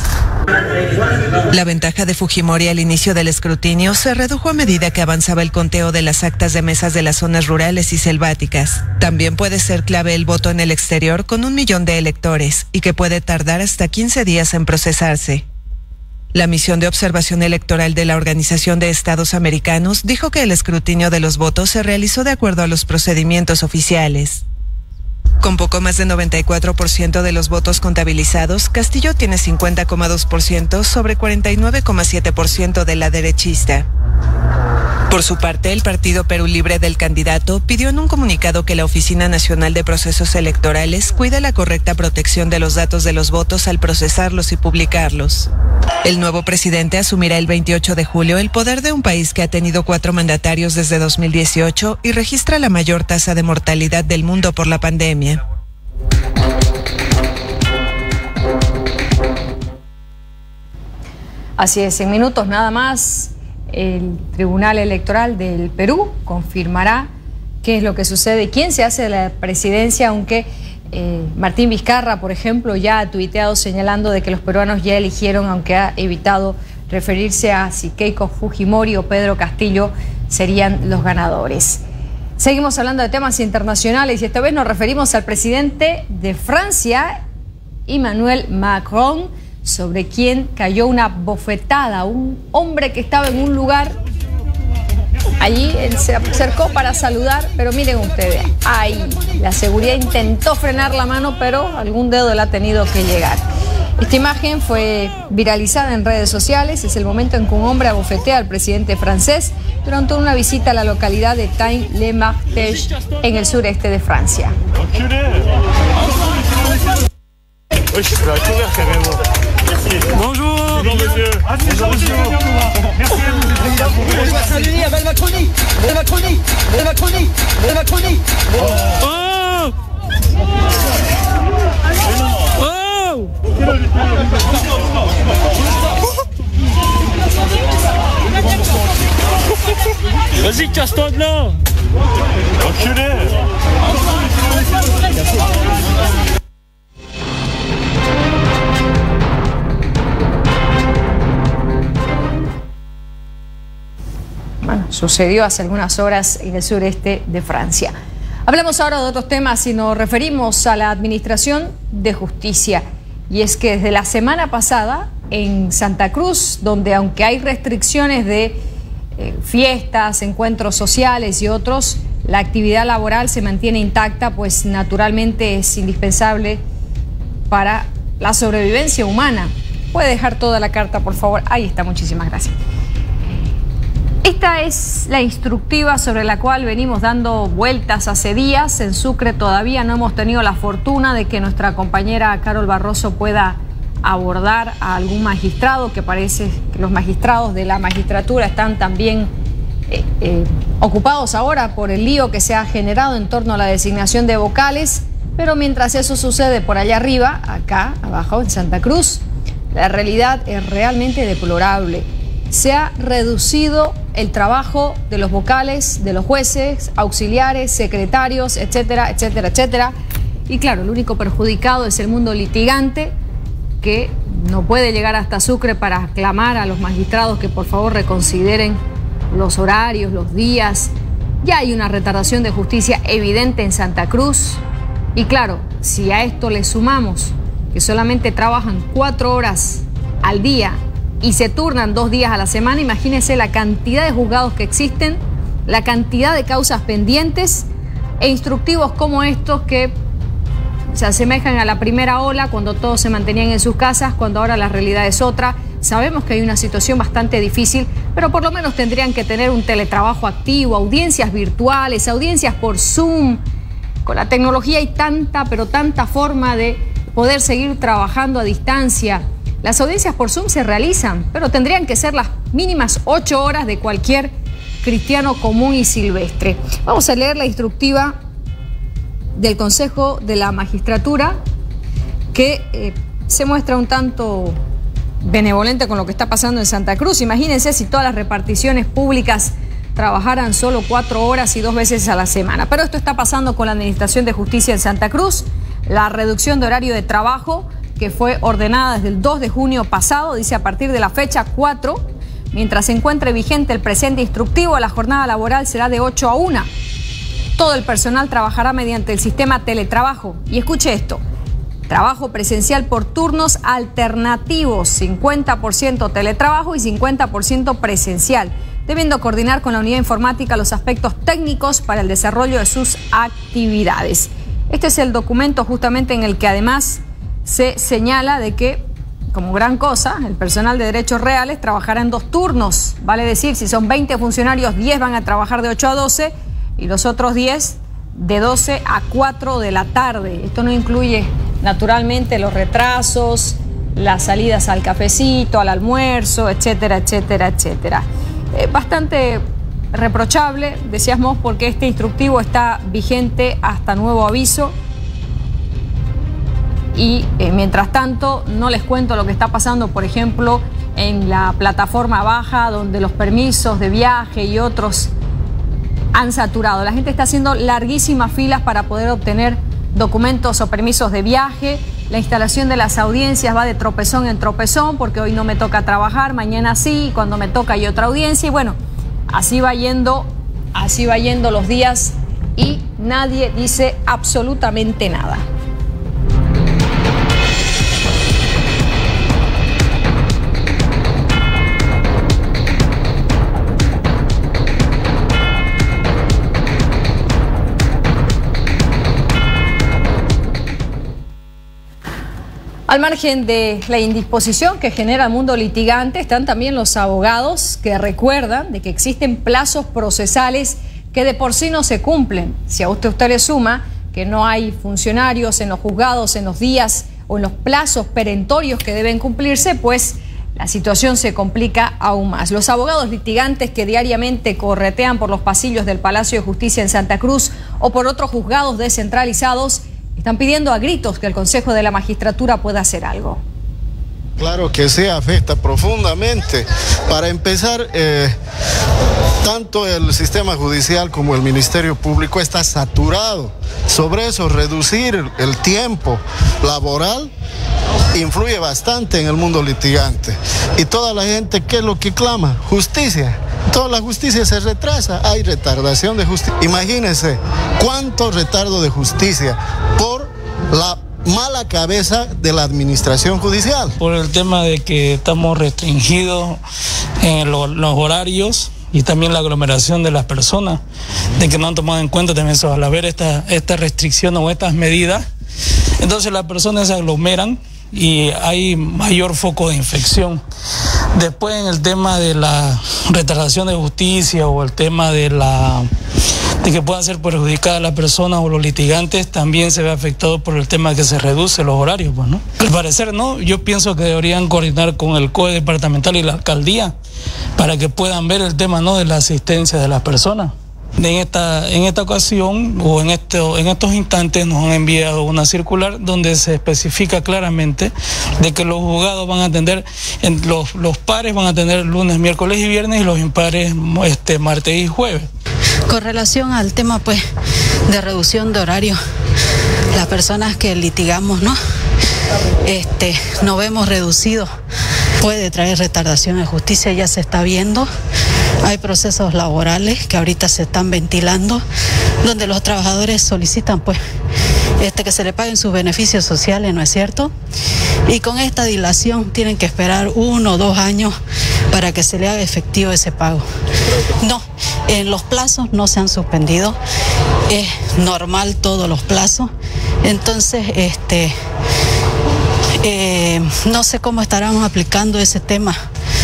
La ventaja de Fujimori al inicio del escrutinio se redujo a medida que avanzaba el conteo de las actas de mesas de las zonas rurales y selváticas. También puede ser clave el voto en el exterior con un millón de electores y que puede tardar hasta quince días en procesarse. La misión de observación electoral de la Organización de Estados Americanos dijo que el escrutinio de los votos se realizó de acuerdo a los procedimientos oficiales. Con poco más de noventa y cuatro por ciento de los votos contabilizados, Castillo tiene cincuenta coma dos por ciento sobre cuarenta y nueve coma siete por ciento de la derechista. Por su parte, el Partido Perú Libre del candidato pidió en un comunicado que la Oficina Nacional de Procesos Electorales cuide la correcta protección de los datos de los votos al procesarlos y publicarlos. El nuevo presidente asumirá el veintiocho de julio el poder de un país que ha tenido cuatro mandatarios desde dos mil dieciocho y registra la mayor tasa de mortalidad del mundo por la pandemia. Así es, en minutos nada más. El Tribunal Electoral del Perú confirmará qué es lo que sucede y quién se hace de la presidencia, aunque eh, Martín Vizcarra, por ejemplo, ya ha tuiteado señalando de que los peruanos ya eligieron, aunque ha evitado referirse a si Keiko Fujimori o Pedro Castillo serían los ganadores. Seguimos hablando de temas internacionales y esta vez nos referimos al presidente de Francia, Emmanuel Macron, sobre quien cayó una bofetada, un hombre que estaba en un lugar, allí él se acercó para saludar, pero miren ustedes, ahí la seguridad intentó frenar la mano, pero algún dedo le ha tenido que llegar. Esta imagen fue viralizada en redes sociales, es el momento en que un hombre abofetea al presidente francés durante una visita a la localidad de Tain-le-Martech en el sureste de Francia. Bonjour. Bonjour monsieur. Bonjour monsieur. البشرية بالبكوني بالبكوني بالبكوني بالبكوني ¡Oh! ¡Oh! Vas-y, casse-toi de là! Enculé! Bueno, sucedió hace algunas horas en el sureste de Francia. Hablamos ahora de otros temas y nos referimos a la Administración de Justicia. Y es que desde la semana pasada en Santa Cruz, donde aunque hay restricciones de eh, fiestas, encuentros sociales y otros, la actividad laboral se mantiene intacta, pues naturalmente es indispensable para la sobrevivencia humana. Puede dejar toda la carta, por favor. Ahí está, muchísimas gracias. Esta es la instructiva sobre la cual venimos dando vueltas hace días. En Sucre todavía no hemos tenido la fortuna de que nuestra compañera Carol Barroso pueda abordar a algún magistrado, que parece que los magistrados de la magistratura están también eh, eh, ocupados ahora por el lío que se ha generado en torno a la designación de vocales. Pero mientras eso sucede por allá arriba, acá abajo en Santa Cruz, la realidad es realmente deplorable. Se ha reducido el trabajo de los vocales, de los jueces, auxiliares, secretarios, etcétera, etcétera, etcétera. Y claro, el único perjudicado es el mundo litigante, que no puede llegar hasta Sucre para clamar a los magistrados que por favor reconsideren los horarios, los días. Ya hay una retardación de justicia evidente en Santa Cruz. Y claro, si a esto le sumamos que solamente trabajan cuatro horas al día y se turnan dos días a la semana, imagínense la cantidad de juzgados que existen, la cantidad de causas pendientes e instructivos como estos que se asemejan a la primera ola, cuando todos se mantenían en sus casas, cuando ahora la realidad es otra. Sabemos que hay una situación bastante difícil, pero por lo menos tendrían que tener un teletrabajo activo, audiencias virtuales, audiencias por Zoom. Con la tecnología hay tanta, pero tanta forma de poder seguir trabajando a distancia. Las audiencias por Zoom se realizan, pero tendrían que ser las mínimas ocho horas de cualquier cristiano común y silvestre. Vamos a leer la instructiva del Consejo de la Magistratura, que eh, se muestra un tanto benevolente con lo que está pasando en Santa Cruz. Imagínense si todas las reparticiones públicas trabajaran solo cuatro horas y dos veces a la semana. Pero esto está pasando con la Administración de Justicia en Santa Cruz. La reducción de horario de trabajo, que fue ordenada desde el dos de junio pasado, dice a partir de la fecha cuatro, mientras se encuentre vigente el presente instructivo, la jornada laboral será de ocho a una. Todo el personal trabajará mediante el sistema teletrabajo. Y escuche esto, trabajo presencial por turnos alternativos, cincuenta por ciento teletrabajo y cincuenta por ciento presencial, debiendo coordinar con la unidad informática los aspectos técnicos para el desarrollo de sus actividades. Este es el documento justamente en el que además se señala de que, como gran cosa, el personal de derechos reales trabajará en dos turnos. Vale decir, si son veinte funcionarios, diez van a trabajar de ocho a doce y los otros diez de doce a cuatro de la tarde. Esto no incluye, naturalmente, los retrasos, las salidas al cafecito, al almuerzo, etcétera, etcétera, etcétera. Eh, bastante reprochable, decíamos, porque este instructivo está vigente hasta nuevo aviso. Y eh, mientras tanto, no les cuento lo que está pasando, por ejemplo, en la plataforma baja, donde los permisos de viaje y otros han saturado. La gente está haciendo larguísimas filas para poder obtener documentos o permisos de viaje. La instalación de las audiencias va de tropezón en tropezón, porque hoy no me toca trabajar, mañana sí, y cuando me toca hay otra audiencia. Y bueno, así va yendo, así va yendo los días y nadie dice absolutamente nada. Al margen de la indisposición que genera el mundo litigante, están también los abogados que recuerdan de que existen plazos procesales que de por sí no se cumplen. Si a usted, usted le suma que no hay funcionarios en los juzgados en los días o en los plazos perentorios que deben cumplirse, pues la situación se complica aún más. Los abogados litigantes que diariamente corretean por los pasillos del Palacio de Justicia en Santa Cruz o por otros juzgados descentralizados están pidiendo a gritos que el Consejo de la Magistratura pueda hacer algo. Claro que sí, afecta profundamente. Para empezar, eh, tanto el sistema judicial como el Ministerio Público está saturado. Sobre eso, reducir el tiempo laboral influye bastante en el mundo litigante. Y toda la gente, ¿qué es lo que clama? Justicia. Toda la justicia se retrasa, hay retardación de justicia. Imagínense cuánto retardo de justicia por la mala cabeza de la administración judicial. Por el tema de que estamos restringidos en lo, los horarios y también la aglomeración de las personas, de que no han tomado en cuenta también eso, al haber esta, esta restricción o estas medidas, entonces las personas se aglomeran y hay mayor foco de infección. Después en el tema de la retardación de justicia o el tema de la de que puedan ser perjudicadas las personas o los litigantes, también se ve afectado por el tema de que se reduce los horarios, pues, ¿no? Al parecer no, yo pienso que deberían coordinar con el C O E departamental y la alcaldía para que puedan ver el tema, ¿no?, de la asistencia de las personas. En esta, en esta ocasión o en, este, en estos instantes nos han enviado una circular donde se especifica claramente de que los juzgados van a atender, en los, los pares van a atender lunes, miércoles y viernes y los impares este, martes y jueves. Con relación al tema pues de reducción de horario, las personas que litigamos, ¿no? Este, no vemos reducido, puede traer retardación de justicia, ya se está viendo. Hay procesos laborales que ahorita se están ventilando, donde los trabajadores solicitan pues este, que se le paguen sus beneficios sociales, ¿no es cierto? Y con esta dilación tienen que esperar uno o dos años para que se le haga efectivo ese pago. No, en los plazos no se han suspendido, es normal todos los plazos, entonces este, eh, no sé cómo estarán aplicando ese tema.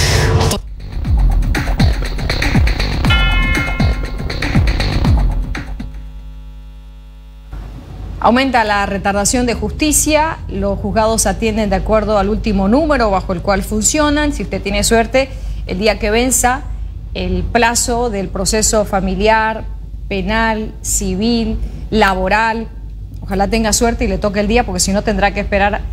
Aumenta la retardación de justicia, los juzgados atienden de acuerdo al último número bajo el cual funcionan. Si usted tiene suerte, el día que venza el plazo del proceso familiar, penal, civil, laboral, ojalá tenga suerte y le toque el día, porque si no tendrá que esperar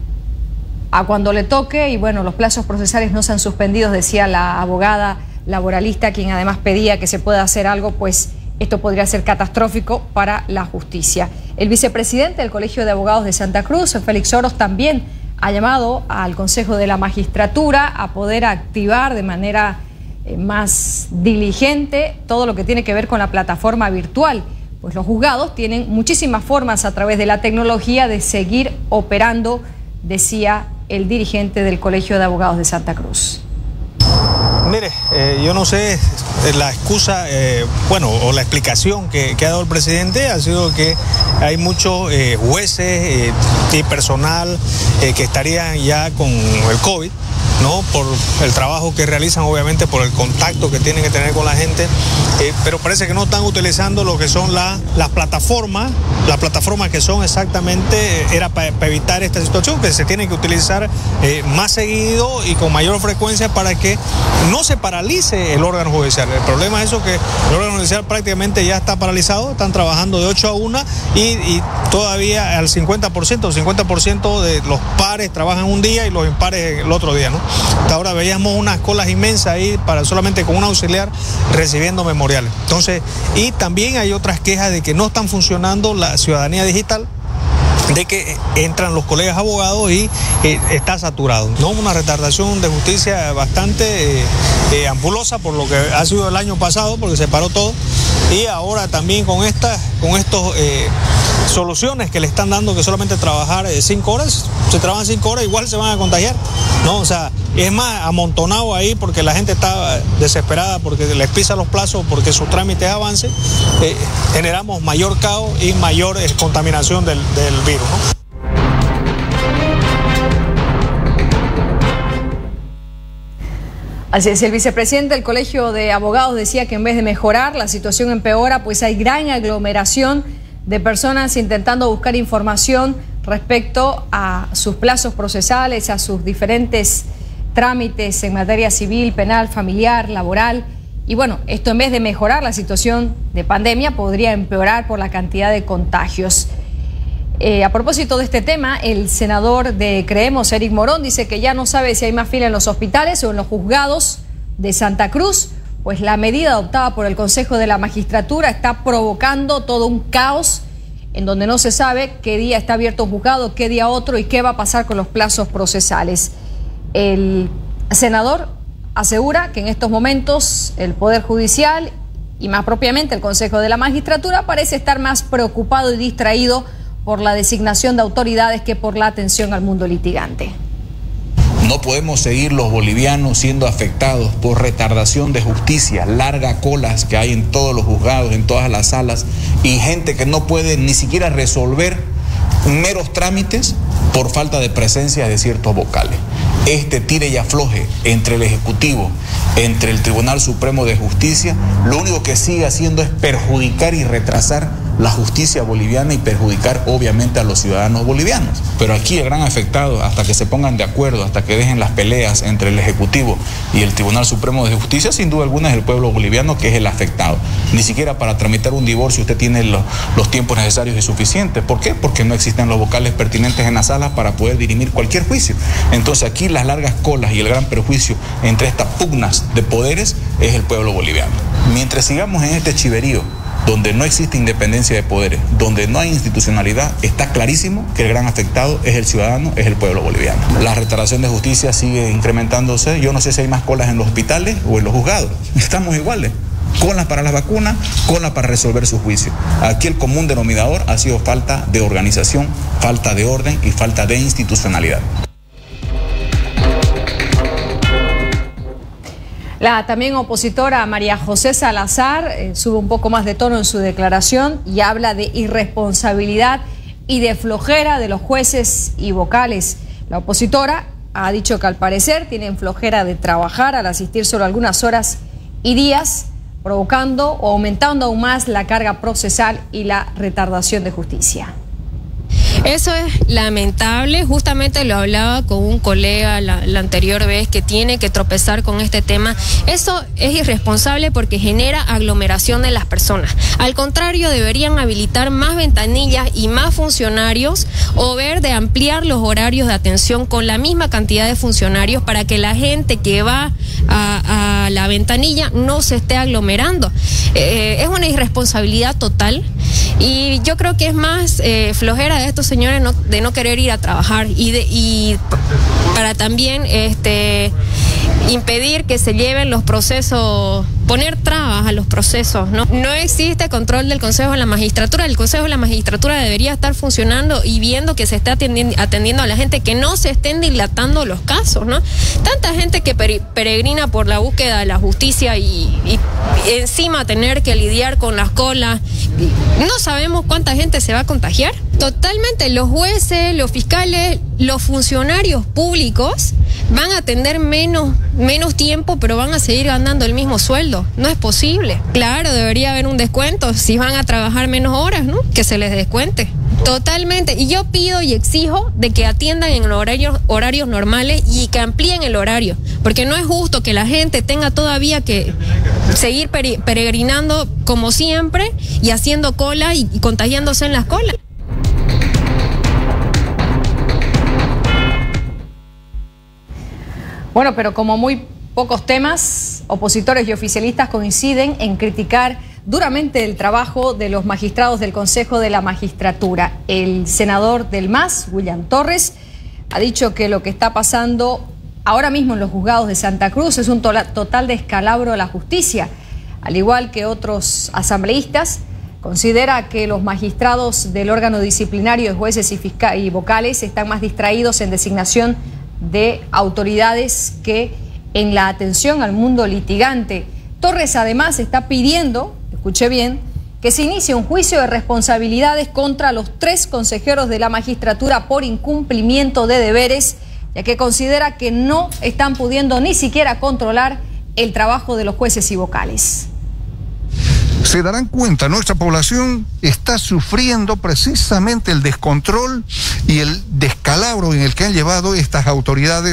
a cuando le toque. Y bueno, los plazos procesales no se han suspendido, decía la abogada laboralista, quien además pedía que se pueda hacer algo, pues esto podría ser catastrófico para la justicia. El vicepresidente del Colegio de Abogados de Santa Cruz, Félix Oros, también ha llamado al Consejo de la Magistratura a poder activar de manera eh, más diligente todo lo que tiene que ver con la plataforma virtual, pues los juzgados tienen muchísimas formas a través de la tecnología de seguir operando, decía el dirigente del Colegio de Abogados de Santa Cruz. Mire, eh, yo no sé, la excusa, eh, bueno, o la explicación que, que ha dado el presidente ha sido que hay muchos eh, jueces eh, y personal eh, que estarían ya con el COVID, ¿no? Por el trabajo que realizan, obviamente, por el contacto que tienen que tener con la gente, eh, pero parece que no están utilizando lo que son la, las plataformas, las plataformas que son exactamente, era para pa evitar esta situación, que se tiene que utilizar eh, más seguido y con mayor frecuencia para que no se paralice el órgano judicial. El problema es eso, que el órgano judicial prácticamente ya está paralizado, están trabajando de ocho a una y, y todavía al cincuenta por ciento, cincuenta por ciento de los pares trabajan un día y los impares el otro día, ¿no? Hasta ahora veíamos unas colas inmensas ahí para solamente con un auxiliar recibiendo memoriales. Entonces, y también hay otras quejas de que no están funcionando la ciudadanía digital, de que entran los colegas abogados y eh, está saturado, ¿no? Una retardación de justicia bastante eh, eh, ampulosa por lo que ha sido el año pasado, porque se paró todo, y ahora también con estas, con estos eh, soluciones que le están dando, que solamente trabajar eh, cinco horas, se trabajan cinco horas, igual se van a contagiar, ¿no? O sea, es más amontonado ahí porque la gente está desesperada porque les pisa los plazos, porque sus trámites avancen, eh, generamos mayor caos y mayor eh, contaminación del, del virus, ¿no? Así es, el vicepresidente del Colegio de Abogados decía que en vez de mejorar, la situación empeora, pues hay gran aglomeración de personas intentando buscar información respecto a sus plazos procesales, a sus diferentes trámites en materia civil, penal, familiar, laboral. Y bueno, esto en vez de mejorar la situación de pandemia, podría empeorar por la cantidad de contagios. Eh, a propósito de este tema, el senador de Creemos, Eric Morón, dice que ya no sabe si hay más fila en los hospitales o en los juzgados de Santa Cruz, pues la medida adoptada por el Consejo de la Magistratura está provocando todo un caos en donde no se sabe qué día está abierto un juzgado, qué día otro y qué va a pasar con los plazos procesales. El senador asegura que en estos momentos el Poder Judicial y más propiamente el Consejo de la Magistratura parece estar más preocupado y distraído por la designación de autoridades que por la atención al mundo litigante. No podemos seguir los bolivianos siendo afectados por retardación de justicia, largas colas que hay en todos los juzgados, en todas las salas, y gente que no puede ni siquiera resolver meros trámites por falta de presencia de ciertos vocales. Este tire y afloje entre el Ejecutivo, entre el Tribunal Supremo de Justicia, lo único que sigue haciendo es perjudicar y retrasar la justicia boliviana y perjudicar obviamente a los ciudadanos bolivianos. Pero aquí el gran afectado, hasta que se pongan de acuerdo, hasta que dejen las peleas entre el Ejecutivo y el Tribunal Supremo de Justicia, sin duda alguna es el pueblo boliviano que es el afectado. Ni siquiera para tramitar un divorcio usted tiene los, los tiempos necesarios y suficientes. ¿Por qué? Porque no existen los vocales pertinentes en la sala para poder dirimir cualquier juicio. Entonces aquí las largas colas y el gran perjuicio entre estas pugnas de poderes es el pueblo boliviano. Mientras sigamos en este chiverío, donde no existe independencia de poderes, donde no hay institucionalidad, está clarísimo que el gran afectado es el ciudadano, es el pueblo boliviano. La retardación de justicia sigue incrementándose. Yo no sé si hay más colas en los hospitales o en los juzgados. Estamos iguales. Colas para las vacunas, colas para resolver su juicio. Aquí el común denominador ha sido falta de organización, falta de orden y falta de institucionalidad. La también opositora María José Salazar eh, sube un poco más de tono en su declaración y habla de irresponsabilidad y de flojera de los jueces y vocales. La opositora ha dicho que al parecer tienen flojera de trabajar al asistir solo algunas horas y días, provocando o aumentando aún más la carga procesal y la retardación de justicia. Eso es lamentable, justamente lo hablaba con un colega la, la anterior vez que tiene que tropezar con este tema. Eso es irresponsable porque genera aglomeración de las personas. Al contrario, deberían habilitar más ventanillas y más funcionarios o ver de ampliar los horarios de atención con la misma cantidad de funcionarios para que la gente que va a, a la ventanilla no se esté aglomerando. Eh, es una irresponsabilidad total y yo creo que es más eh, flojera de estos señores no, de no querer ir a trabajar y, de, y para también este, impedir que se lleven los procesos, poner trabas a los procesos, ¿no? No existe control del Consejo de la Magistratura. El Consejo de la Magistratura debería estar funcionando y viendo que se está atendiendo, atendiendo a la gente, que no se estén dilatando los casos, ¿no? Tanta gente que peregrina por la búsqueda de la justicia y, y encima tener que lidiar con las colas. No sabemos cuánta gente se va a contagiar. Totalmente, los jueces, los fiscales, los funcionarios públicos van a tener menos, menos tiempo, pero van a seguir ganando el mismo sueldo. No es posible. Claro, debería haber un descuento. Si van a trabajar menos horas, ¿no? Que se les descuente. Totalmente. Y yo pido y exijo de que atiendan en horarios, horarios normales y que amplíen el horario. Porque no es justo que la gente tenga todavía que seguir peregrinando como siempre y haciendo cola y, y contagiándose en las colas. Bueno, pero como muy pocos temas, opositores y oficialistas coinciden en criticar duramente el trabajo de los magistrados del Consejo de la Magistratura. El senador del M A S, William Torres, ha dicho que lo que está pasando ahora mismo en los juzgados de Santa Cruz es un total descalabro a la justicia. Al igual que otros asambleístas, considera que los magistrados del órgano disciplinario de jueces y, fiscal y vocales están más distraídos en designación de autoridades que en la atención al mundo litigante. Torres además está pidiendo, escuche bien, que se inicie un juicio de responsabilidades contra los tres consejeros de la magistratura por incumplimiento de deberes, ya que considera que no están pudiendo ni siquiera controlar el trabajo de los jueces y vocales. Se darán cuenta, nuestra población está sufriendo precisamente el descontrol y el descalabro en el que han llevado estas autoridades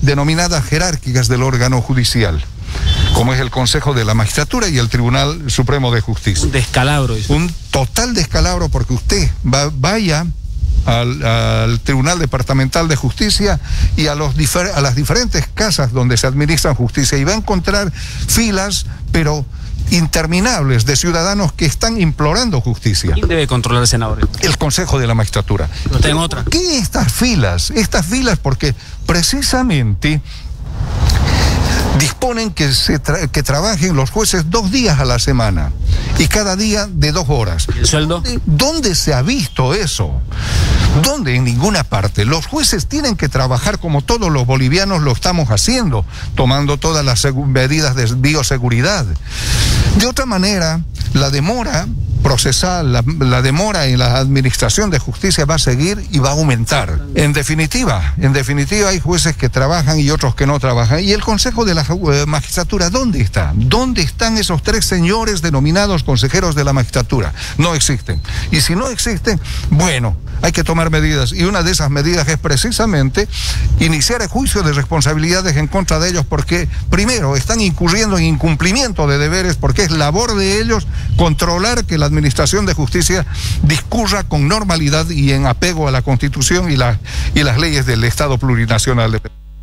denominadas jerárquicas del órgano judicial, como es el Consejo de la Magistratura y el Tribunal Supremo de Justicia. Un descalabro. Eso. Un total descalabro, porque usted va, vaya al, al Tribunal Departamental de Justicia y a, los difer, a las diferentes casas donde se administra justicia y va a encontrar filas, pero interminables, de ciudadanos que están implorando justicia. ¿Quién debe controlar, senador? El Consejo de la Magistratura. No tengo otra. ¿Qué estas filas? Estas filas porque precisamente disponen que, se tra que trabajen los jueces dos días a la semana y cada día de dos horas. ¿Y el sueldo? ¿Dónde, ¿Dónde se ha visto eso? ¿Dónde? En ninguna parte. Los jueces tienen que trabajar como todos los bolivianos lo estamos haciendo, tomando todas las medidas de bioseguridad. De otra manera, la demora procesal, la, la demora en la administración de justicia va a seguir y va a aumentar. En definitiva, en definitiva hay jueces que trabajan y otros que no trabajan. ¿Y el Consejo de la eh, Magistratura dónde está? ¿Dónde están esos tres señores denominados consejeros de la Magistratura? No existen. Y si no existen, bueno, hay que tomar medidas. Y una de esas medidas es precisamente iniciar el juicio de responsabilidades en contra de ellos, porque primero están incurriendo en incumplimiento de deberes, porque es labor de ellos controlar que la Administración de Justicia discurra con normalidad y en apego a la Constitución y, la, y las leyes del Estado plurinacional.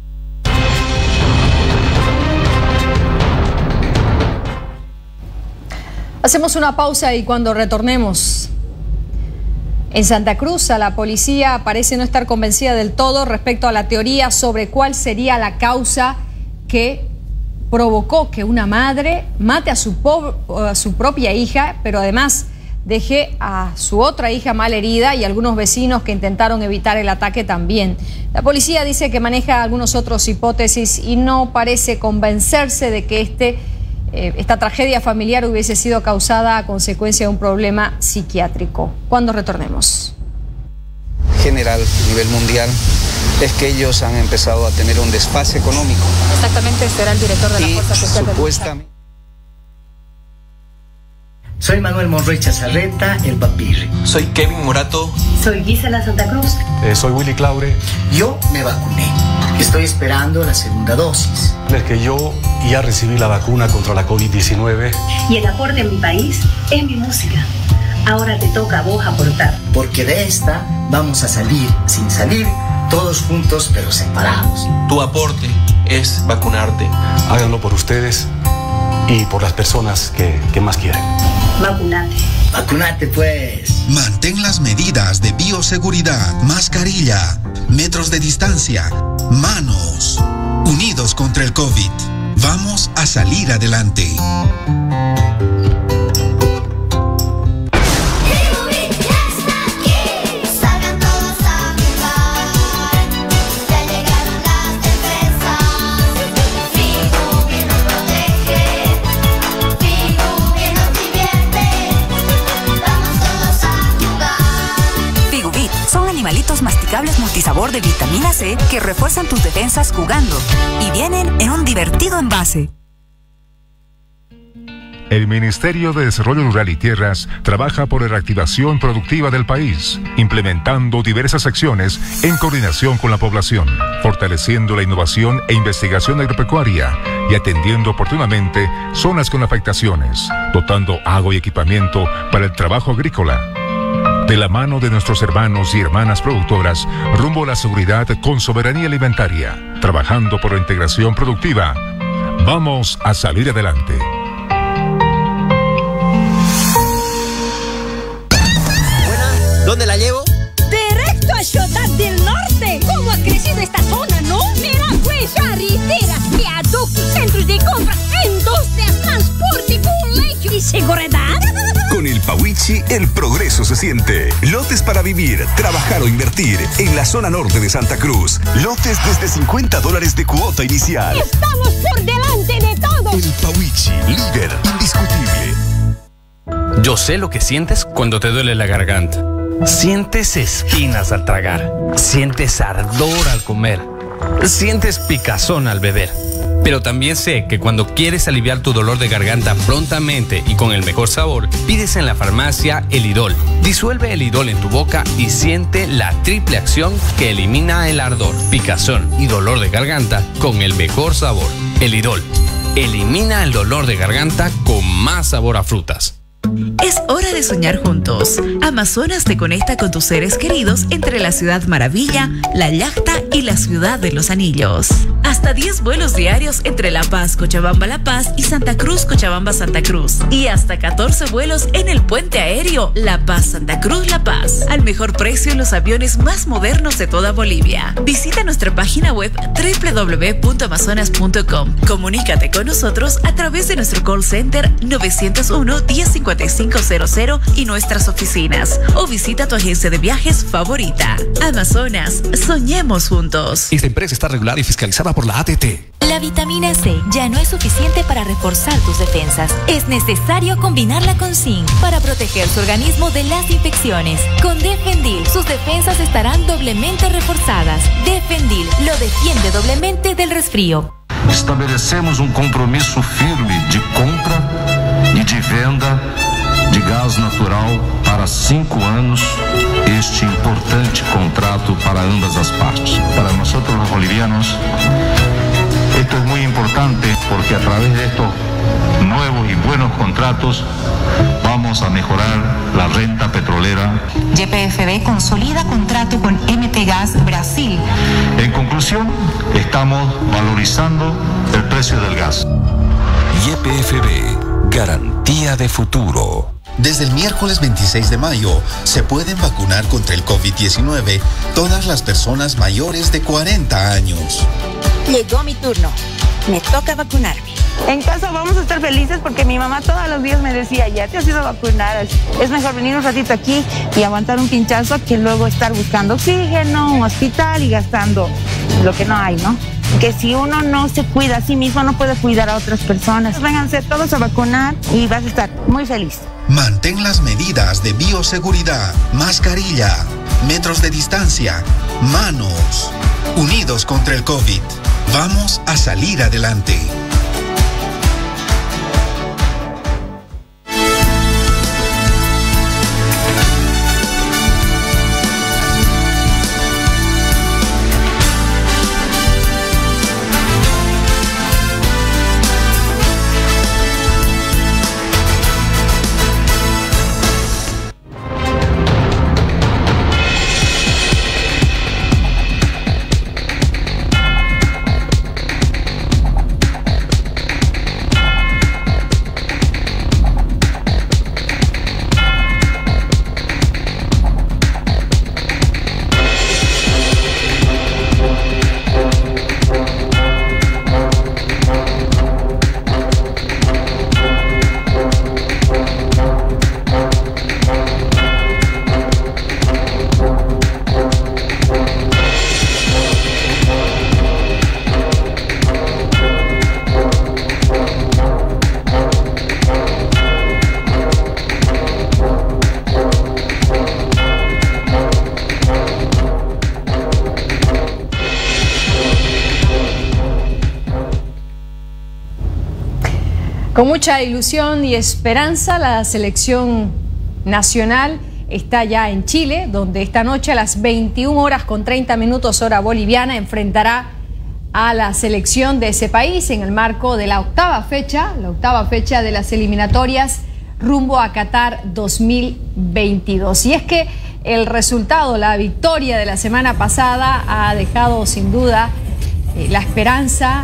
Hacemos una pausa y cuando retornemos, en Santa Cruz, a la policía parece no estar convencida del todo respecto a la teoría sobre cuál sería la causa que provocó que una madre mate a su, a su propia hija, pero además deje a su otra hija mal herida y algunos vecinos que intentaron evitar el ataque también. La policía dice que maneja algunas otras hipótesis y no parece convencerse de que este, eh, esta tragedia familiar hubiese sido causada a consecuencia de un problema psiquiátrico. ¿Cuándo retornemos? General a nivel mundial es que ellos han empezado a tener un desfase económico. Exactamente, será el director de la y Fuerza Especial de supuestamente. Soy Manuel Monroy Chazarreta, el Papirri. Soy Kevin Morato. Soy Gisela Santa Cruz. Eh, soy Willy Claure. Yo me vacuné. Estoy esperando la segunda dosis. Es que yo ya recibí la vacuna contra la COVID diecinueve. Y el aporte en mi país es mi música. Ahora te toca a vos aportar. Porque de esta vamos a salir sin salir, todos juntos pero separados. Tu aporte es vacunarte. Háganlo por ustedes y por las personas que, que más quieren. Vacunate. Vacunate pues. Mantén las medidas de bioseguridad, mascarilla, metros de distancia, manos. Unidos contra el COVID. Vamos a salir adelante. Animalitos masticables multisabor de vitamina C que refuerzan tus defensas jugando y vienen en un divertido envase. El Ministerio de Desarrollo Rural y Tierras trabaja por la reactivación productiva del país, implementando diversas acciones en coordinación con la población, fortaleciendo la innovación e investigación agropecuaria y atendiendo oportunamente zonas con afectaciones, dotando agua y equipamiento para el trabajo agrícola. De la mano de nuestros hermanos y hermanas productoras, rumbo a la seguridad con soberanía alimentaria, trabajando por la integración productiva, vamos a salir adelante. Buena, ¿dónde la llevo? Directo a Ciudad del Norte. ¿Cómo ha crecido esta zona, no? Mira, pues, carreteras, viaductos, centros de compra, industrias, transporte, colegio y seguridad. Con el Pawichi, el progreso se siente. Lotes para vivir, trabajar o invertir en la zona norte de Santa Cruz. Lotes desde cincuenta dólares de cuota inicial. Estamos por delante de todos. El Pawichi, líder indiscutible. Yo sé lo que sientes cuando te duele la garganta. Sientes espinas al tragar. Sientes ardor al comer. Sientes picazón al beber. Pero también sé que cuando quieres aliviar tu dolor de garganta prontamente y con el mejor sabor, pides en la farmacia Elidol. Disuelve Elidol en tu boca y siente la triple acción que elimina el ardor, picazón y dolor de garganta con el mejor sabor. Elidol. Elimina el dolor de garganta con más sabor a frutas. Es hora de soñar juntos. Amazonas te conecta con tus seres queridos entre la Ciudad Maravilla, La Llacta y la Ciudad de los Anillos. Hasta diez vuelos diarios entre La Paz, Cochabamba, La Paz y Santa Cruz, Cochabamba, Santa Cruz. Y hasta catorce vuelos en el puente aéreo La Paz, Santa Cruz, La Paz. Al mejor precio en los aviones más modernos de toda Bolivia. Visita nuestra página web doble u doble u doble u punto amazonas punto com. Comunícate con nosotros a través de nuestro call center nueve cero uno, diez cincuenta y cinco cero cero y nuestras oficinas. O visita tu agencia de viajes favorita. Amazonas, soñemos juntos. Esta empresa está regulada y fiscalizada por la A T T. La vitamina C ya no es suficiente para reforzar tus defensas. Es necesario combinarla con zinc para proteger su organismo de las infecciones. Con Defendil, sus defensas estarán doblemente reforzadas. Defendil lo defiende doblemente del resfrío. Estabelecemos um compromisso firme de compra e de venda de gás natural para cinco anos, este importante contrato para ambas as partes. Para nosotros los bolivianos, esto es muy importante porque a través de estos nuevos y buenos contratos vamos a mejorar la renta petrolera. Y P F B consolida contrato con M T Gas Brasil. En conclusión, estamos valorizando el precio del gas. Y P F B, garantía de futuro. Desde el miércoles veintiséis de mayo se pueden vacunar contra el COVID diecinueve todas las personas mayores de cuarenta años. Llegó mi turno. Me toca vacunarme. En casa vamos a estar felices porque mi mamá todos los días me decía, ya te has ido a vacunar. Es mejor venir un ratito aquí y aguantar un pinchazo que luego estar buscando oxígeno, un hospital y gastando lo que no hay, ¿no? Que si uno no se cuida a sí mismo, no puede cuidar a otras personas. Vénganse todos a vacunar y vas a estar muy feliz. Mantén las medidas de bioseguridad, mascarilla, metros de distancia, manos. Unidos contra el COVID. Vamos a salir adelante. Con mucha ilusión y esperanza, la selección nacional está ya en Chile, donde esta noche a las veintiuna horas con treinta minutos hora boliviana enfrentará a la selección de ese país en el marco de la octava fecha, la octava fecha de las eliminatorias rumbo a Qatar dos mil veintidós. Y es que el resultado, la victoria de la semana pasada ha dejado sin duda eh, la esperanza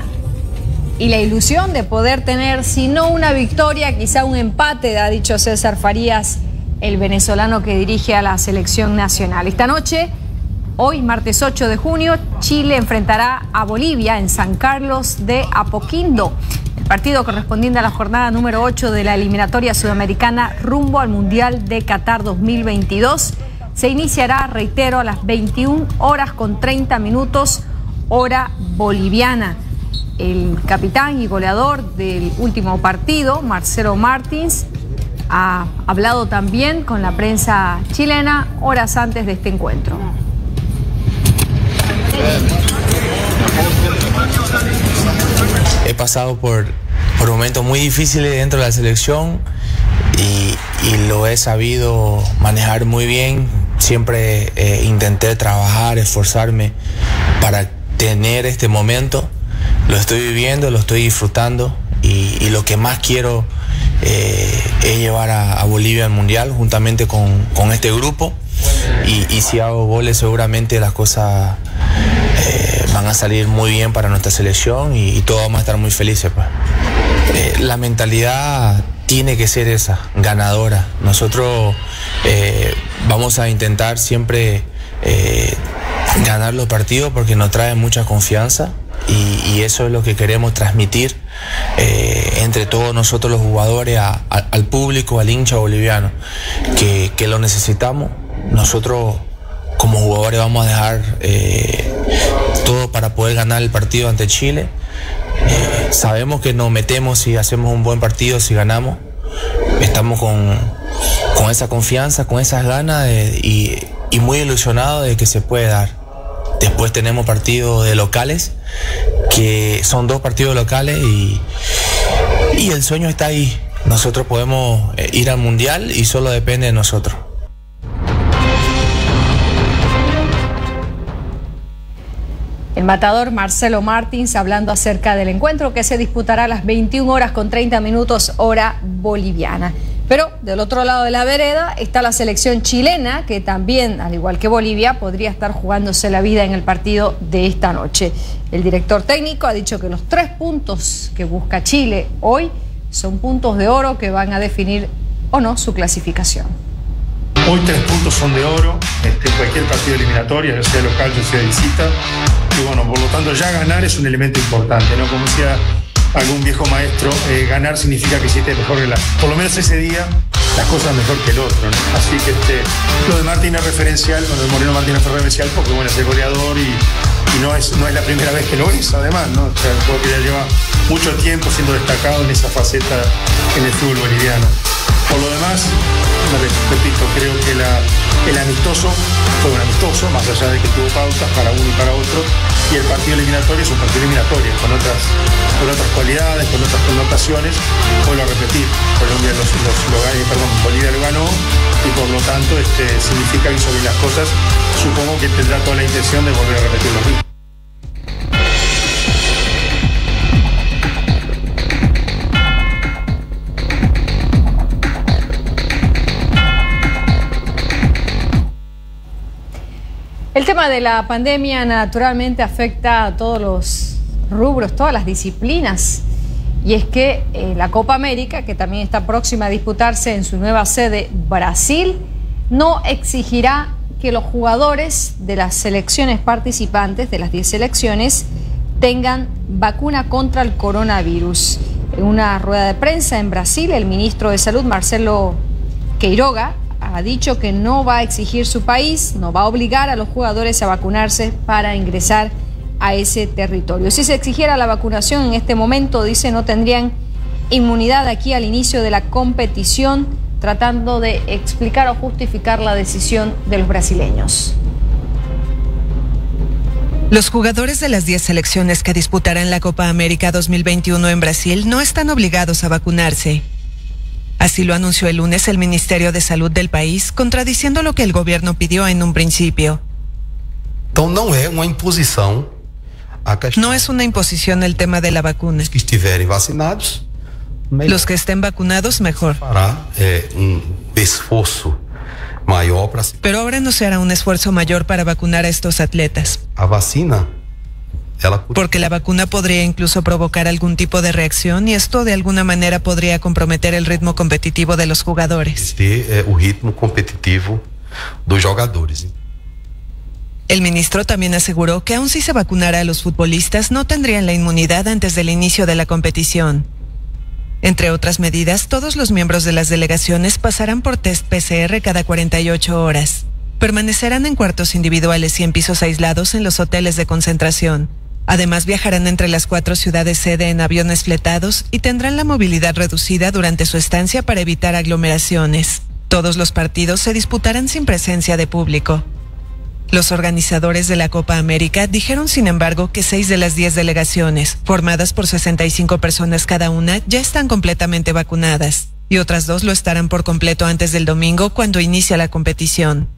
y la ilusión de poder tener, si no una victoria, quizá un empate, ha dicho César Farías, el venezolano que dirige a la selección nacional. Esta noche, hoy, martes ocho de junio, Chile enfrentará a Bolivia en San Carlos de Apoquindo. El partido correspondiente a la jornada número ocho de la eliminatoria sudamericana rumbo al Mundial de Qatar dos mil veintidós se iniciará, reitero, a las veintiuna horas con treinta minutos hora boliviana. El capitán y goleador del último partido, Marcelo Martins, ha hablado también con la prensa chilena horas antes de este encuentro. pasado por, por momentos muy difíciles dentro de la selección y, y lo he sabido manejar muy bien. Siempre eh, intenté trabajar, esforzarme para tener este momento. Lo estoy viviendo, lo estoy disfrutando y, y lo que más quiero eh, es llevar a, a Bolivia al Mundial juntamente con, con este grupo. Y, y si hago goles seguramente las cosas eh, van a salir muy bien para nuestra selección y, y todos vamos a estar muy felices, pues. Eh, la mentalidad tiene que ser esa, ganadora. Nosotros eh, vamos a intentar siempre eh, ganar los partidos porque nos trae mucha confianza y, y eso es lo que queremos transmitir eh, entre todos nosotros los jugadores a, a, al público, al hincha boliviano, que, que lo necesitamos. Nosotros como jugadores vamos a dejar eh, todo para poder ganar el partido ante Chile. Eh, sabemos que nos metemos si hacemos un buen partido, si ganamos. Estamos con, con esa confianza, con esas ganas de, y, y muy ilusionados de que se puede dar. Después tenemos partidos de locales, que son dos partidos locales y, y el sueño está ahí. Nosotros podemos ir al Mundial y solo depende de nosotros. El matador Marcelo Martins hablando acerca del encuentro que se disputará a las veintiuna horas con treinta minutos hora boliviana. Pero del otro lado de la vereda está la selección chilena, que también, al igual que Bolivia, podría estar jugándose la vida en el partido de esta noche. El director técnico ha dicho que los tres puntos que busca Chile hoy son puntos de oro que van a definir o no su clasificación. Hoy tres puntos son de oro, este, cualquier partido eliminatorio, ya sea local, ya sea de visita. Y bueno, por lo tanto ya ganar es un elemento importante, ¿no? Como decía algún viejo maestro, eh, ganar significa que hiciste mejor que la... Por lo menos ese día las cosas mejor que el otro, ¿no? Así que este, lo de Martín es referencial, lo de Moreno Martín es referencial porque bueno, es el goleador y, y no, es, no es la primera vez que lo es, además, ¿no? O sea, creo que ya lleva mucho tiempo siendo destacado en esa faceta en el fútbol boliviano. Por lo demás, repito, creo que la, el amistoso fue un amistoso, más allá de que tuvo pautas para uno y para otro, y el partido eliminatorio es un partido eliminatorio, con otras, con otras cualidades, con otras connotaciones. Vuelvo a repetir, Colombia los, los, lo, perdón, Bolivia lo ganó, y por lo tanto este, significa que sobre las cosas, supongo que tendrá toda la intención de volver a repetir lo mismo. El tema de la pandemia naturalmente afecta a todos los rubros, todas las disciplinas. Y es que eh, la Copa América, que también está próxima a disputarse en su nueva sede, Brasil, no exigirá que los jugadores de las selecciones participantes, de las diez selecciones, tengan vacuna contra el coronavirus. En una rueda de prensa en Brasil, el ministro de Salud, Marcelo Queiroga, ha dicho que no va a exigir su país, no va a obligar a los jugadores a vacunarse para ingresar a ese territorio. Si se exigiera la vacunación en este momento, dice, no tendrían inmunidad aquí al inicio de la competición, tratando de explicar o justificar la decisión de los brasileños. Los jugadores de las diez selecciones que disputarán la Copa América dos mil veintiuno en Brasil no están obligados a vacunarse. Así lo anunció el lunes el Ministerio de Salud del país, contradiciendo lo que el gobierno pidió en un principio. Então não é uma imposição. No es una imposición el tema de la vacuna. Que estiverem vacinados, los que estén vacunados mejor. Fará eh, un esfuerzo mayor para... Pero ahora no se hará un esfuerzo mayor para vacunar a estos atletas. A vacina. Porque la vacuna podría incluso provocar algún tipo de reacción y esto de alguna manera podría comprometer el ritmo competitivo de los jugadores. Este, eh, el ritmo competitivo de los jugadores. El ministro también aseguró que aun si se vacunara a los futbolistas no tendrían la inmunidad antes del inicio de la competición. Entre otras medidas, todos los miembros de las delegaciones pasarán por test P C R cada cuarenta y ocho horas. Permanecerán en cuartos individuales y en pisos aislados en los hoteles de concentración. Además, viajarán entre las cuatro ciudades sede en aviones fletados y tendrán la movilidad reducida durante su estancia para evitar aglomeraciones. Todos los partidos se disputarán sin presencia de público. Los organizadores de la Copa América dijeron, sin embargo, que seis de las diez delegaciones, formadas por sesenta y cinco personas cada una, ya están completamente vacunadas, y otras dos lo estarán por completo antes del domingo, cuando inicia la competición.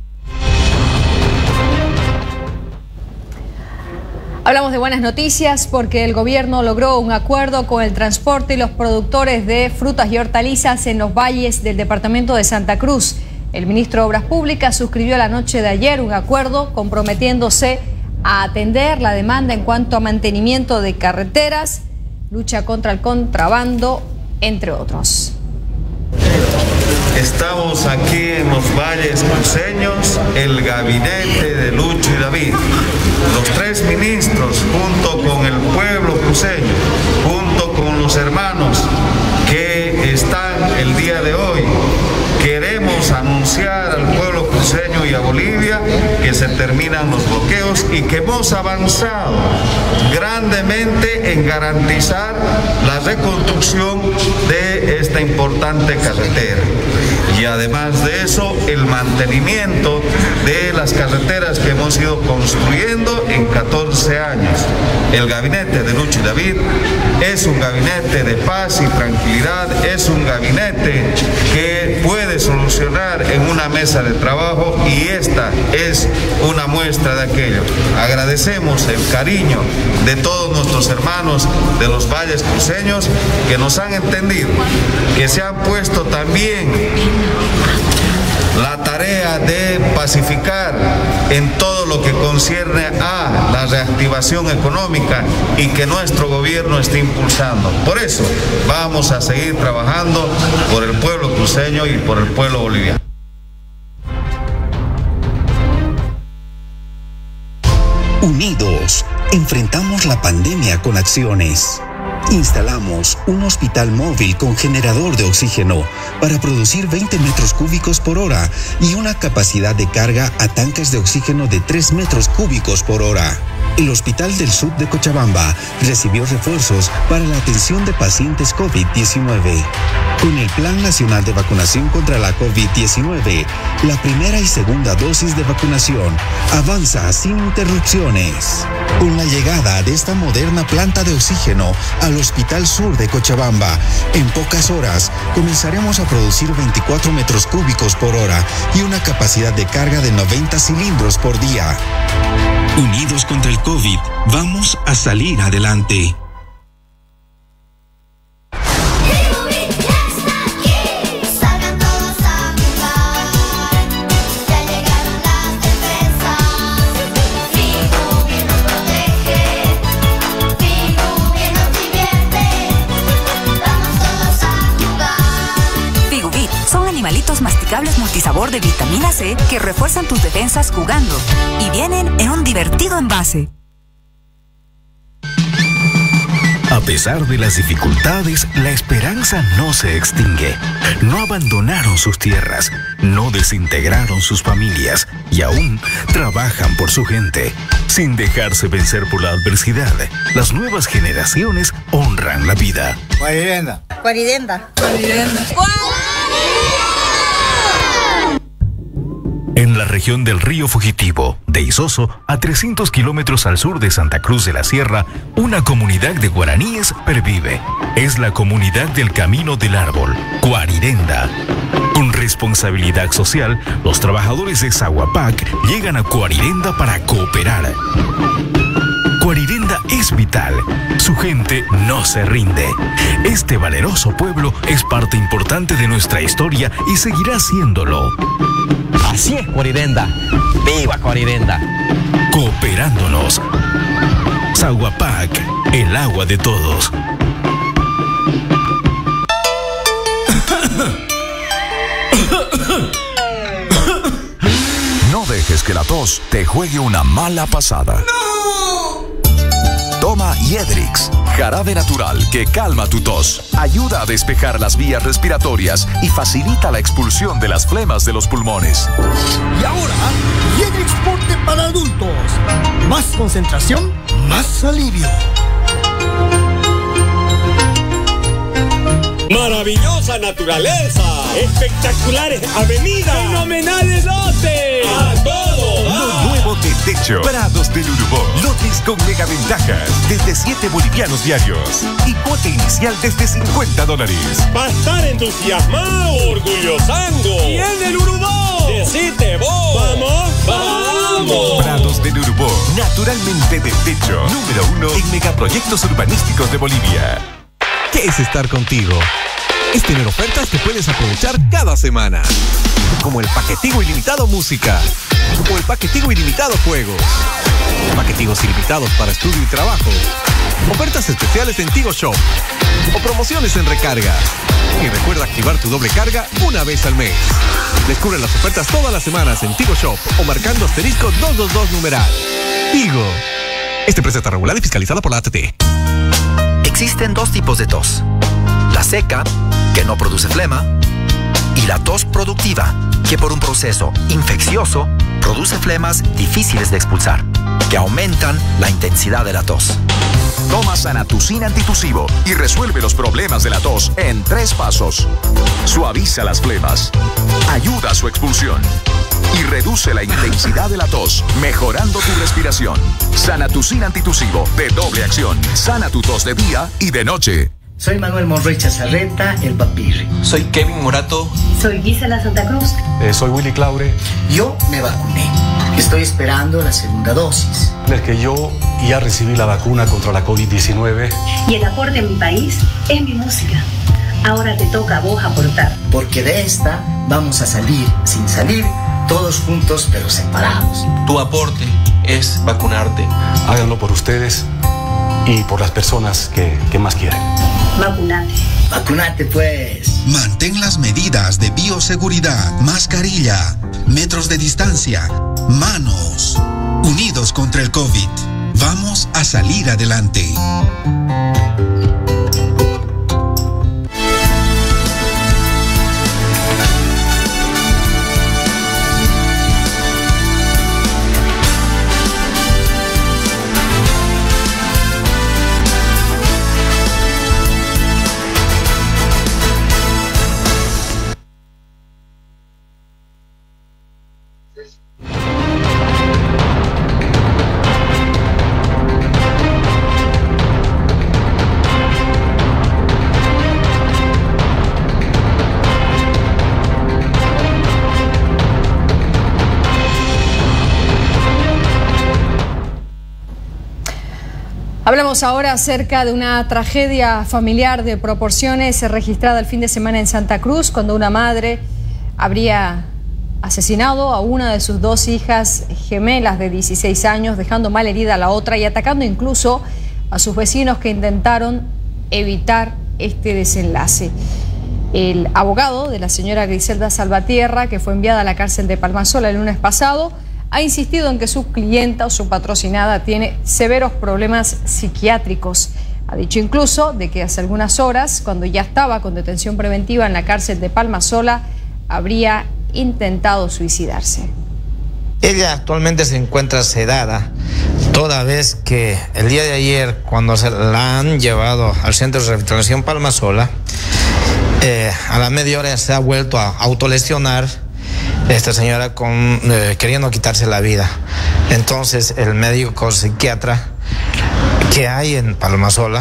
Hablamos de buenas noticias porque el gobierno logró un acuerdo con el transporte y los productores de frutas y hortalizas en los valles del departamento de Santa Cruz. El ministro de Obras Públicas suscribió la noche de ayer un acuerdo comprometiéndose a atender la demanda en cuanto a mantenimiento de carreteras, lucha contra el contrabando, entre otros. Estamos aquí en los valles cruceños, el gabinete de Lucho y David. Los tres ministros, junto con el pueblo cruceño, junto con los hermanos que están el día de hoy, queremos anunciar al pueblo cruceño y a Bolivia que se terminan los bloqueos y que hemos avanzado grandemente en garantizar la reconstrucción de esta importante carretera. Y además de eso, el mantenimiento de las carreteras que hemos ido construyendo en catorce años. El gabinete de Lucho y David es un gabinete de paz y tranquilidad, es un gabinete que puede solucionar en una mesa de trabajo, y esta es una muestra de aquello. Agradecemos el cariño de todos nuestros hermanos de los valles cruceños que nos han entendido, que se han puesto también la tarea de pacificar en todo lo que concierne a la reactivación económica y que nuestro gobierno está impulsando. Por eso vamos a seguir trabajando por el pueblo cruceño y por el pueblo boliviano. Unidos, enfrentamos la pandemia con acciones. Instalamos un hospital móvil con generador de oxígeno para producir veinte metros cúbicos por hora y una capacidad de carga a tanques de oxígeno de tres metros cúbicos por hora. El Hospital del Sur de Cochabamba recibió refuerzos para la atención de pacientes COVID diecinueve. Con el Plan Nacional de Vacunación contra la COVID diecinueve, la primera y segunda dosis de vacunación avanza sin interrupciones. Con la llegada de esta moderna planta de oxígeno al Hospital Sur de Cochabamba, en pocas horas comenzaremos a producir veinticuatro metros cúbicos por hora y una capacidad de carga de noventa cilindros por día. Unidos contra el COVID, vamos a salir adelante. Animalitos masticables multisabor de vitamina C que refuerzan tus defensas jugando y vienen en un divertido envase. A pesar de las dificultades, la esperanza no se extingue. No abandonaron sus tierras, no desintegraron sus familias y aún trabajan por su gente. Sin dejarse vencer por la adversidad, las nuevas generaciones honran la vida. Cuaridenda. Cuaridenda. Cuaridenda. En la región del Río Fugitivo, de Isoso, a trescientos kilómetros al sur de Santa Cruz de la Sierra, una comunidad de guaraníes pervive. Es la comunidad del Camino del Árbol, Cuaridenda. Con responsabilidad social, los trabajadores de Saguapac llegan a Cuaridenda para cooperar. Cuaridenda es vital, su gente no se rinde. Este valeroso pueblo es parte importante de nuestra historia y seguirá siéndolo. Así es, Cuaridenda. ¡Viva Cuaridenda! Cooperándonos. Saguapac, el agua de todos. No dejes que la tos te juegue una mala pasada. ¡No! Toma Yedrix, jarabe natural que calma tu tos, ayuda a despejar las vías respiratorias y facilita la expulsión de las flemas de los pulmones. Y ahora, Yedrix Forte para adultos. Más concentración, más alivio. Maravillosa naturaleza. Espectaculares avenidas. Fenomenales lotes. A todo. Lo nuevo de Techo. Prados del Urubó. Lotes con mega ventajas. Desde siete bolivianos diarios. Y cuota inicial desde cincuenta dólares. Va a estar entusiasmado, orgullosando. Y en el Urubó. Decite vos. Vamos. Vamos. Prados del Urubó. Naturalmente de Techo. Número uno en megaproyectos urbanísticos de Bolivia. ¿Qué es estar contigo? Es tener ofertas que puedes aprovechar cada semana. Como el paquetigo ilimitado música. O el paquetigo ilimitado juegos. Paquetigos ilimitados para estudio y trabajo. Ofertas especiales en Tigo Shop. O promociones en recarga. Y recuerda activar tu doble carga una vez al mes. Descubre las ofertas todas las semanas en Tigo Shop o marcando asterisco doscientos veintidós numeral. Tigo. Este precio está regulado y fiscalizado por la A T T. Existen dos tipos de tos. La seca, que no produce flema, y la tos productiva, que por un proceso infeccioso produce flemas difíciles de expulsar, que aumentan la intensidad de la tos. Toma Sanatucin antitusivo y resuelve los problemas de la tos en tres pasos. Suaviza las flemas, ayuda a su expulsión y reduce la intensidad de la tos, mejorando tu respiración. Sanatucin antitusivo de doble acción. Sana tu tos de día y de noche. Soy Manuel Monroy Chazarreta, el Papirri. Soy Kevin Morato. Soy Gisela Santa Cruz. Eh, soy Willy Claure. Yo me vacuné. Estoy esperando la segunda dosis. Es que yo ya recibí la vacuna contra la COVID diecinueve. Y el aporte en mi país es mi música. Ahora te toca a vos aportar. Porque de esta vamos a salir sin salir, todos juntos pero separados. Tu aporte es vacunarte. Háganlo por ustedes y por las personas que, que más quieren. Vacunate. Vacunate pues. Mantén las medidas de bioseguridad, mascarilla, metros de distancia, manos. Unidos contra el COVID. Vamos a salir adelante. Hablamos ahora acerca de una tragedia familiar de proporciones registrada el fin de semana en Santa Cruz, cuando una madre habría asesinado a una de sus dos hijas gemelas de dieciséis años, dejando malherida a la otra y atacando incluso a sus vecinos que intentaron evitar este desenlace. El abogado de la señora Griselda Salvatierra, que fue enviada a la cárcel de Palmasola el lunes pasado, ha insistido en que su clienta o su patrocinada tiene severos problemas psiquiátricos. Ha dicho incluso de que hace algunas horas, cuando ya estaba con detención preventiva en la cárcel de Palmasola, habría intentado suicidarse. Ella actualmente se encuentra sedada, toda vez que el día de ayer, cuando se la han llevado al Centro de Rehabilitación Palmasola, eh, a la media hora se ha vuelto a autolesionar esta señora con, eh, queriendo quitarse la vida. Entonces el médico psiquiatra que hay en Palmasola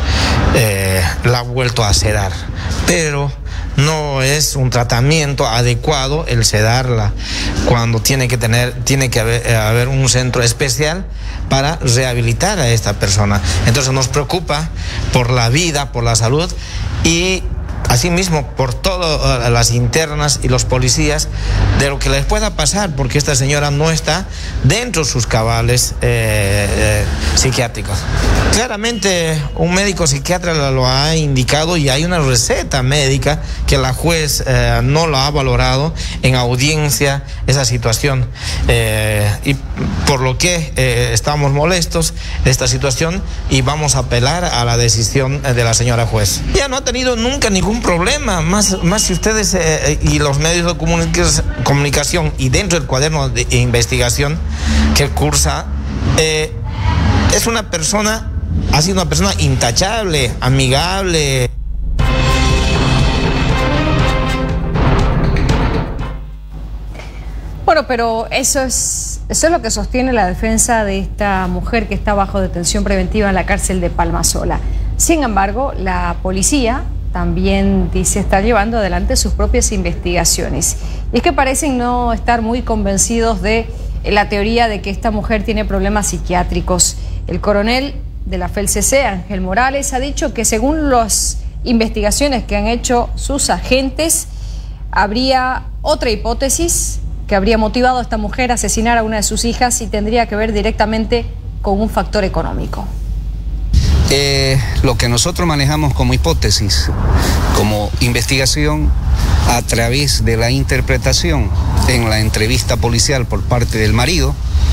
eh, la ha vuelto a sedar, pero no es un tratamiento adecuado el sedarla, cuando tiene que tener, tiene que haber, haber un centro especial para rehabilitar a esta persona. Entonces nos preocupa por la vida, por la salud y asimismo por todas las internas y los policías de lo que les pueda pasar, porque esta señora no está dentro de sus cabales eh, eh, psiquiátricos. Claramente un médico psiquiatra lo ha indicado y hay una receta médica que la juez eh, no lo ha valorado en audiencia esa situación eh, y por lo que eh, estamos molestos de esta situación y vamos a apelar a la decisión de la señora juez. Ella no ha tenido nunca ningún problema, más, más si ustedes eh, y los medios de comunicación y dentro del cuaderno de investigación que cursa, eh, es una persona, ha sido una persona intachable, amigable. Bueno, pero eso es, eso es lo que sostiene la defensa de esta mujer que está bajo detención preventiva en la cárcel de Palmasola. Sin embargo, la policía también dice estar llevando adelante sus propias investigaciones. Y es que parecen no estar muy convencidos de la teoría de que esta mujer tiene problemas psiquiátricos. El coronel de la F E L C C, Ángel Morales, ha dicho que según las investigaciones que han hecho sus agentes, habría otra hipótesis que habría motivado a esta mujer a asesinar a una de sus hijas y tendría que ver directamente con un factor económico. Eh, lo que nosotros manejamos como hipótesis, como investigación, a través de la interpretación en la entrevista policial por parte del marido,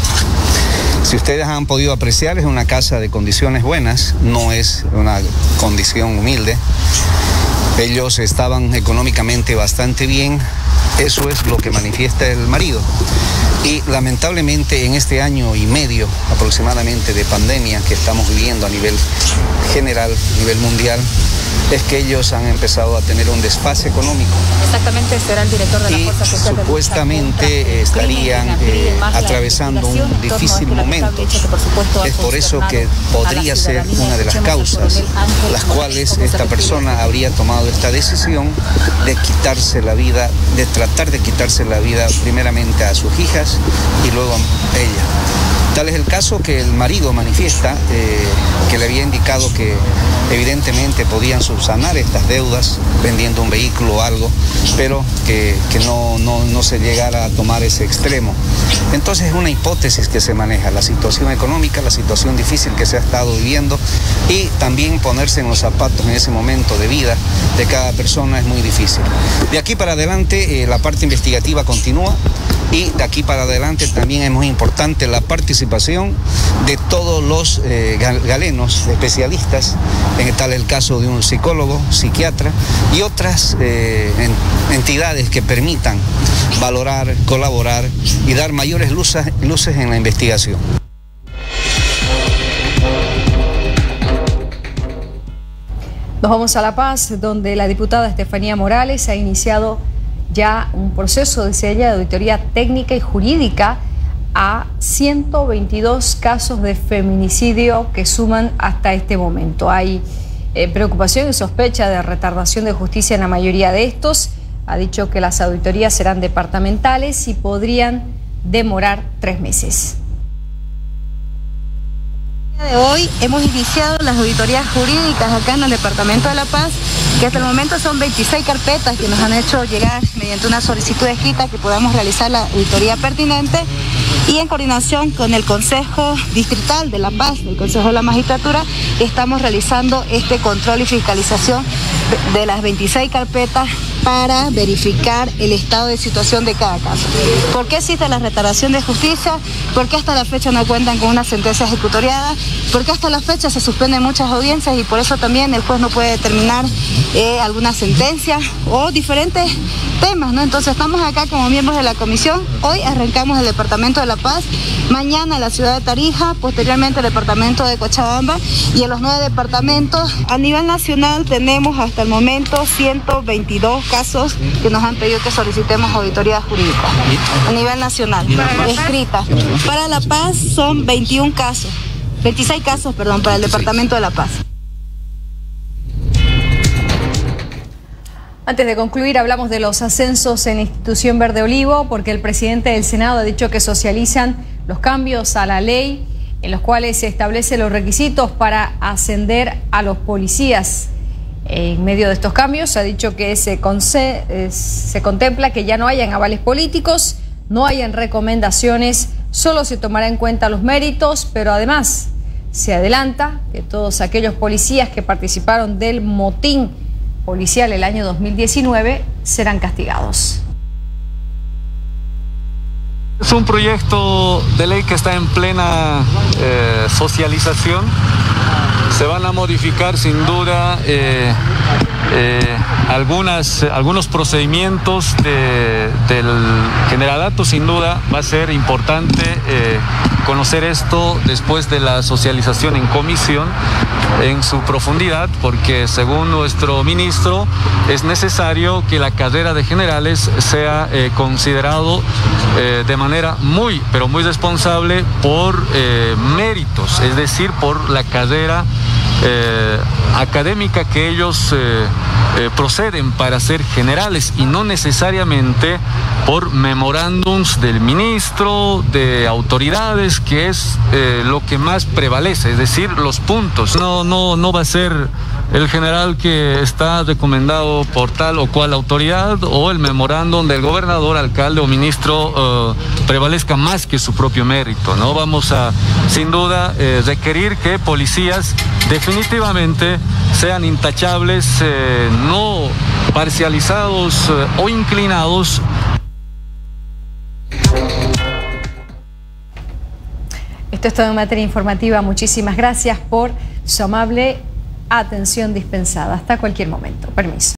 si ustedes han podido apreciar, es una casa de condiciones buenas, no es una condición humilde. Ellos estaban económicamente bastante bien, eso es lo que manifiesta el marido. Y lamentablemente en este año y medio aproximadamente de pandemia que estamos viviendo a nivel general, a nivel mundial, es que ellos han empezado a tener un desfase económico. Exactamente, será el director de la Fuerza Social de supuestamente estarían eh, atravesando un difícil momento. Es por eso que podría ser una de las causas las cuales esta persona habría tomado esta decisión de quitarse la vida, de tratar de quitarse la vida primeramente a sus hijas y luego a ella. Tal es el caso que el marido manifiesta eh, que le había indicado que evidentemente podían subsanar estas deudas vendiendo un vehículo o algo, pero que, que no, no, no se llegara a tomar ese extremo. Entonces es una hipótesis que se maneja, la situación económica, la situación difícil que se ha estado viviendo y también ponerse en los zapatos en ese momento de vida de cada persona es muy difícil. De aquí para adelante eh, la parte investigativa continúa. Y de aquí para adelante también es muy importante la participación de todos los eh, galenos especialistas, en tal el caso de un psicólogo, psiquiatra y otras eh, entidades que permitan valorar, colaborar y dar mayores luces, luces en la investigación. Nos vamos a La Paz, donde la diputada Estefanía Morales ha iniciado ya un proceso de sella de auditoría técnica y jurídica a ciento veintidós casos de feminicidio que suman hasta este momento. Hay eh, preocupación y sospecha de retardación de justicia en la mayoría de estos. Ha dicho que las auditorías serán departamentales y podrían demorar tres meses. De hoy hemos iniciado las auditorías jurídicas acá en el Departamento de La Paz, que hasta el momento son veintiséis carpetas que nos han hecho llegar mediante una solicitud escrita que podamos realizar la auditoría pertinente y en coordinación con el Consejo Distrital de La Paz, el Consejo de la Magistratura, estamos realizando este control y fiscalización de las veintiséis carpetas para verificar el estado de situación de cada caso. ¿Por qué existe la retardación de justicia? ¿Por qué hasta la fecha no cuentan con una sentencia ejecutoriada? ¿Por qué hasta la fecha se suspenden muchas audiencias y por eso también el juez no puede determinar eh, alguna sentencia o diferentes temas, ¿no? Entonces estamos acá como miembros de la comisión. Hoy arrancamos el Departamento de La Paz, mañana la ciudad de Tarija, posteriormente el Departamento de Cochabamba y en los nueve departamentos a nivel nacional tenemos hasta el momento ciento veintidós casos que nos han pedido que solicitemos auditoría jurídica a nivel nacional, escrita. Para La Paz son veintiún casos, veintiséis casos, perdón, para el Departamento de La Paz. Antes de concluir, hablamos de los ascensos en la institución Verde Olivo, porque el presidente del Senado ha dicho que socializan los cambios a la ley en los cuales se establecen los requisitos para ascender a los policías. En medio de estos cambios ha dicho que se, conce, se contempla que ya no hayan avales políticos, no hayan recomendaciones, solo se tomará en cuenta los méritos, pero además se adelanta que todos aquellos policías que participaron del motín policial el año dos mil diecinueve serán castigados. Es un proyecto de ley que está en plena eh, socialización. se van a modificar sin duda eh, eh, algunas, algunos procedimientos de, del generalato. Sin duda va a ser importante eh, conocer esto después de la socialización en comisión en su profundidad, porque según nuestro ministro es necesario que la carrera de generales sea eh, considerado eh, de manera muy, pero muy responsable por eh, méritos, es decir, por la carrera eh, académica que ellos eh, eh, proceden para ser generales y no necesariamente por memorándums del ministro, de autoridades, que es eh, lo que más prevalece, es decir, los puntos. No, no, no va a ser el general que está recomendado por tal o cual autoridad o el memorándum del gobernador, alcalde o ministro uh, prevalezca más que su propio mérito, ¿no? Vamos a, sin duda, eh, requerir que policías definitivamente sean intachables, eh, no parcializados eh, o inclinados. Esto es todo en materia informativa. Muchísimas gracias por su amable atención dispensada. Hasta cualquier momento. Permiso.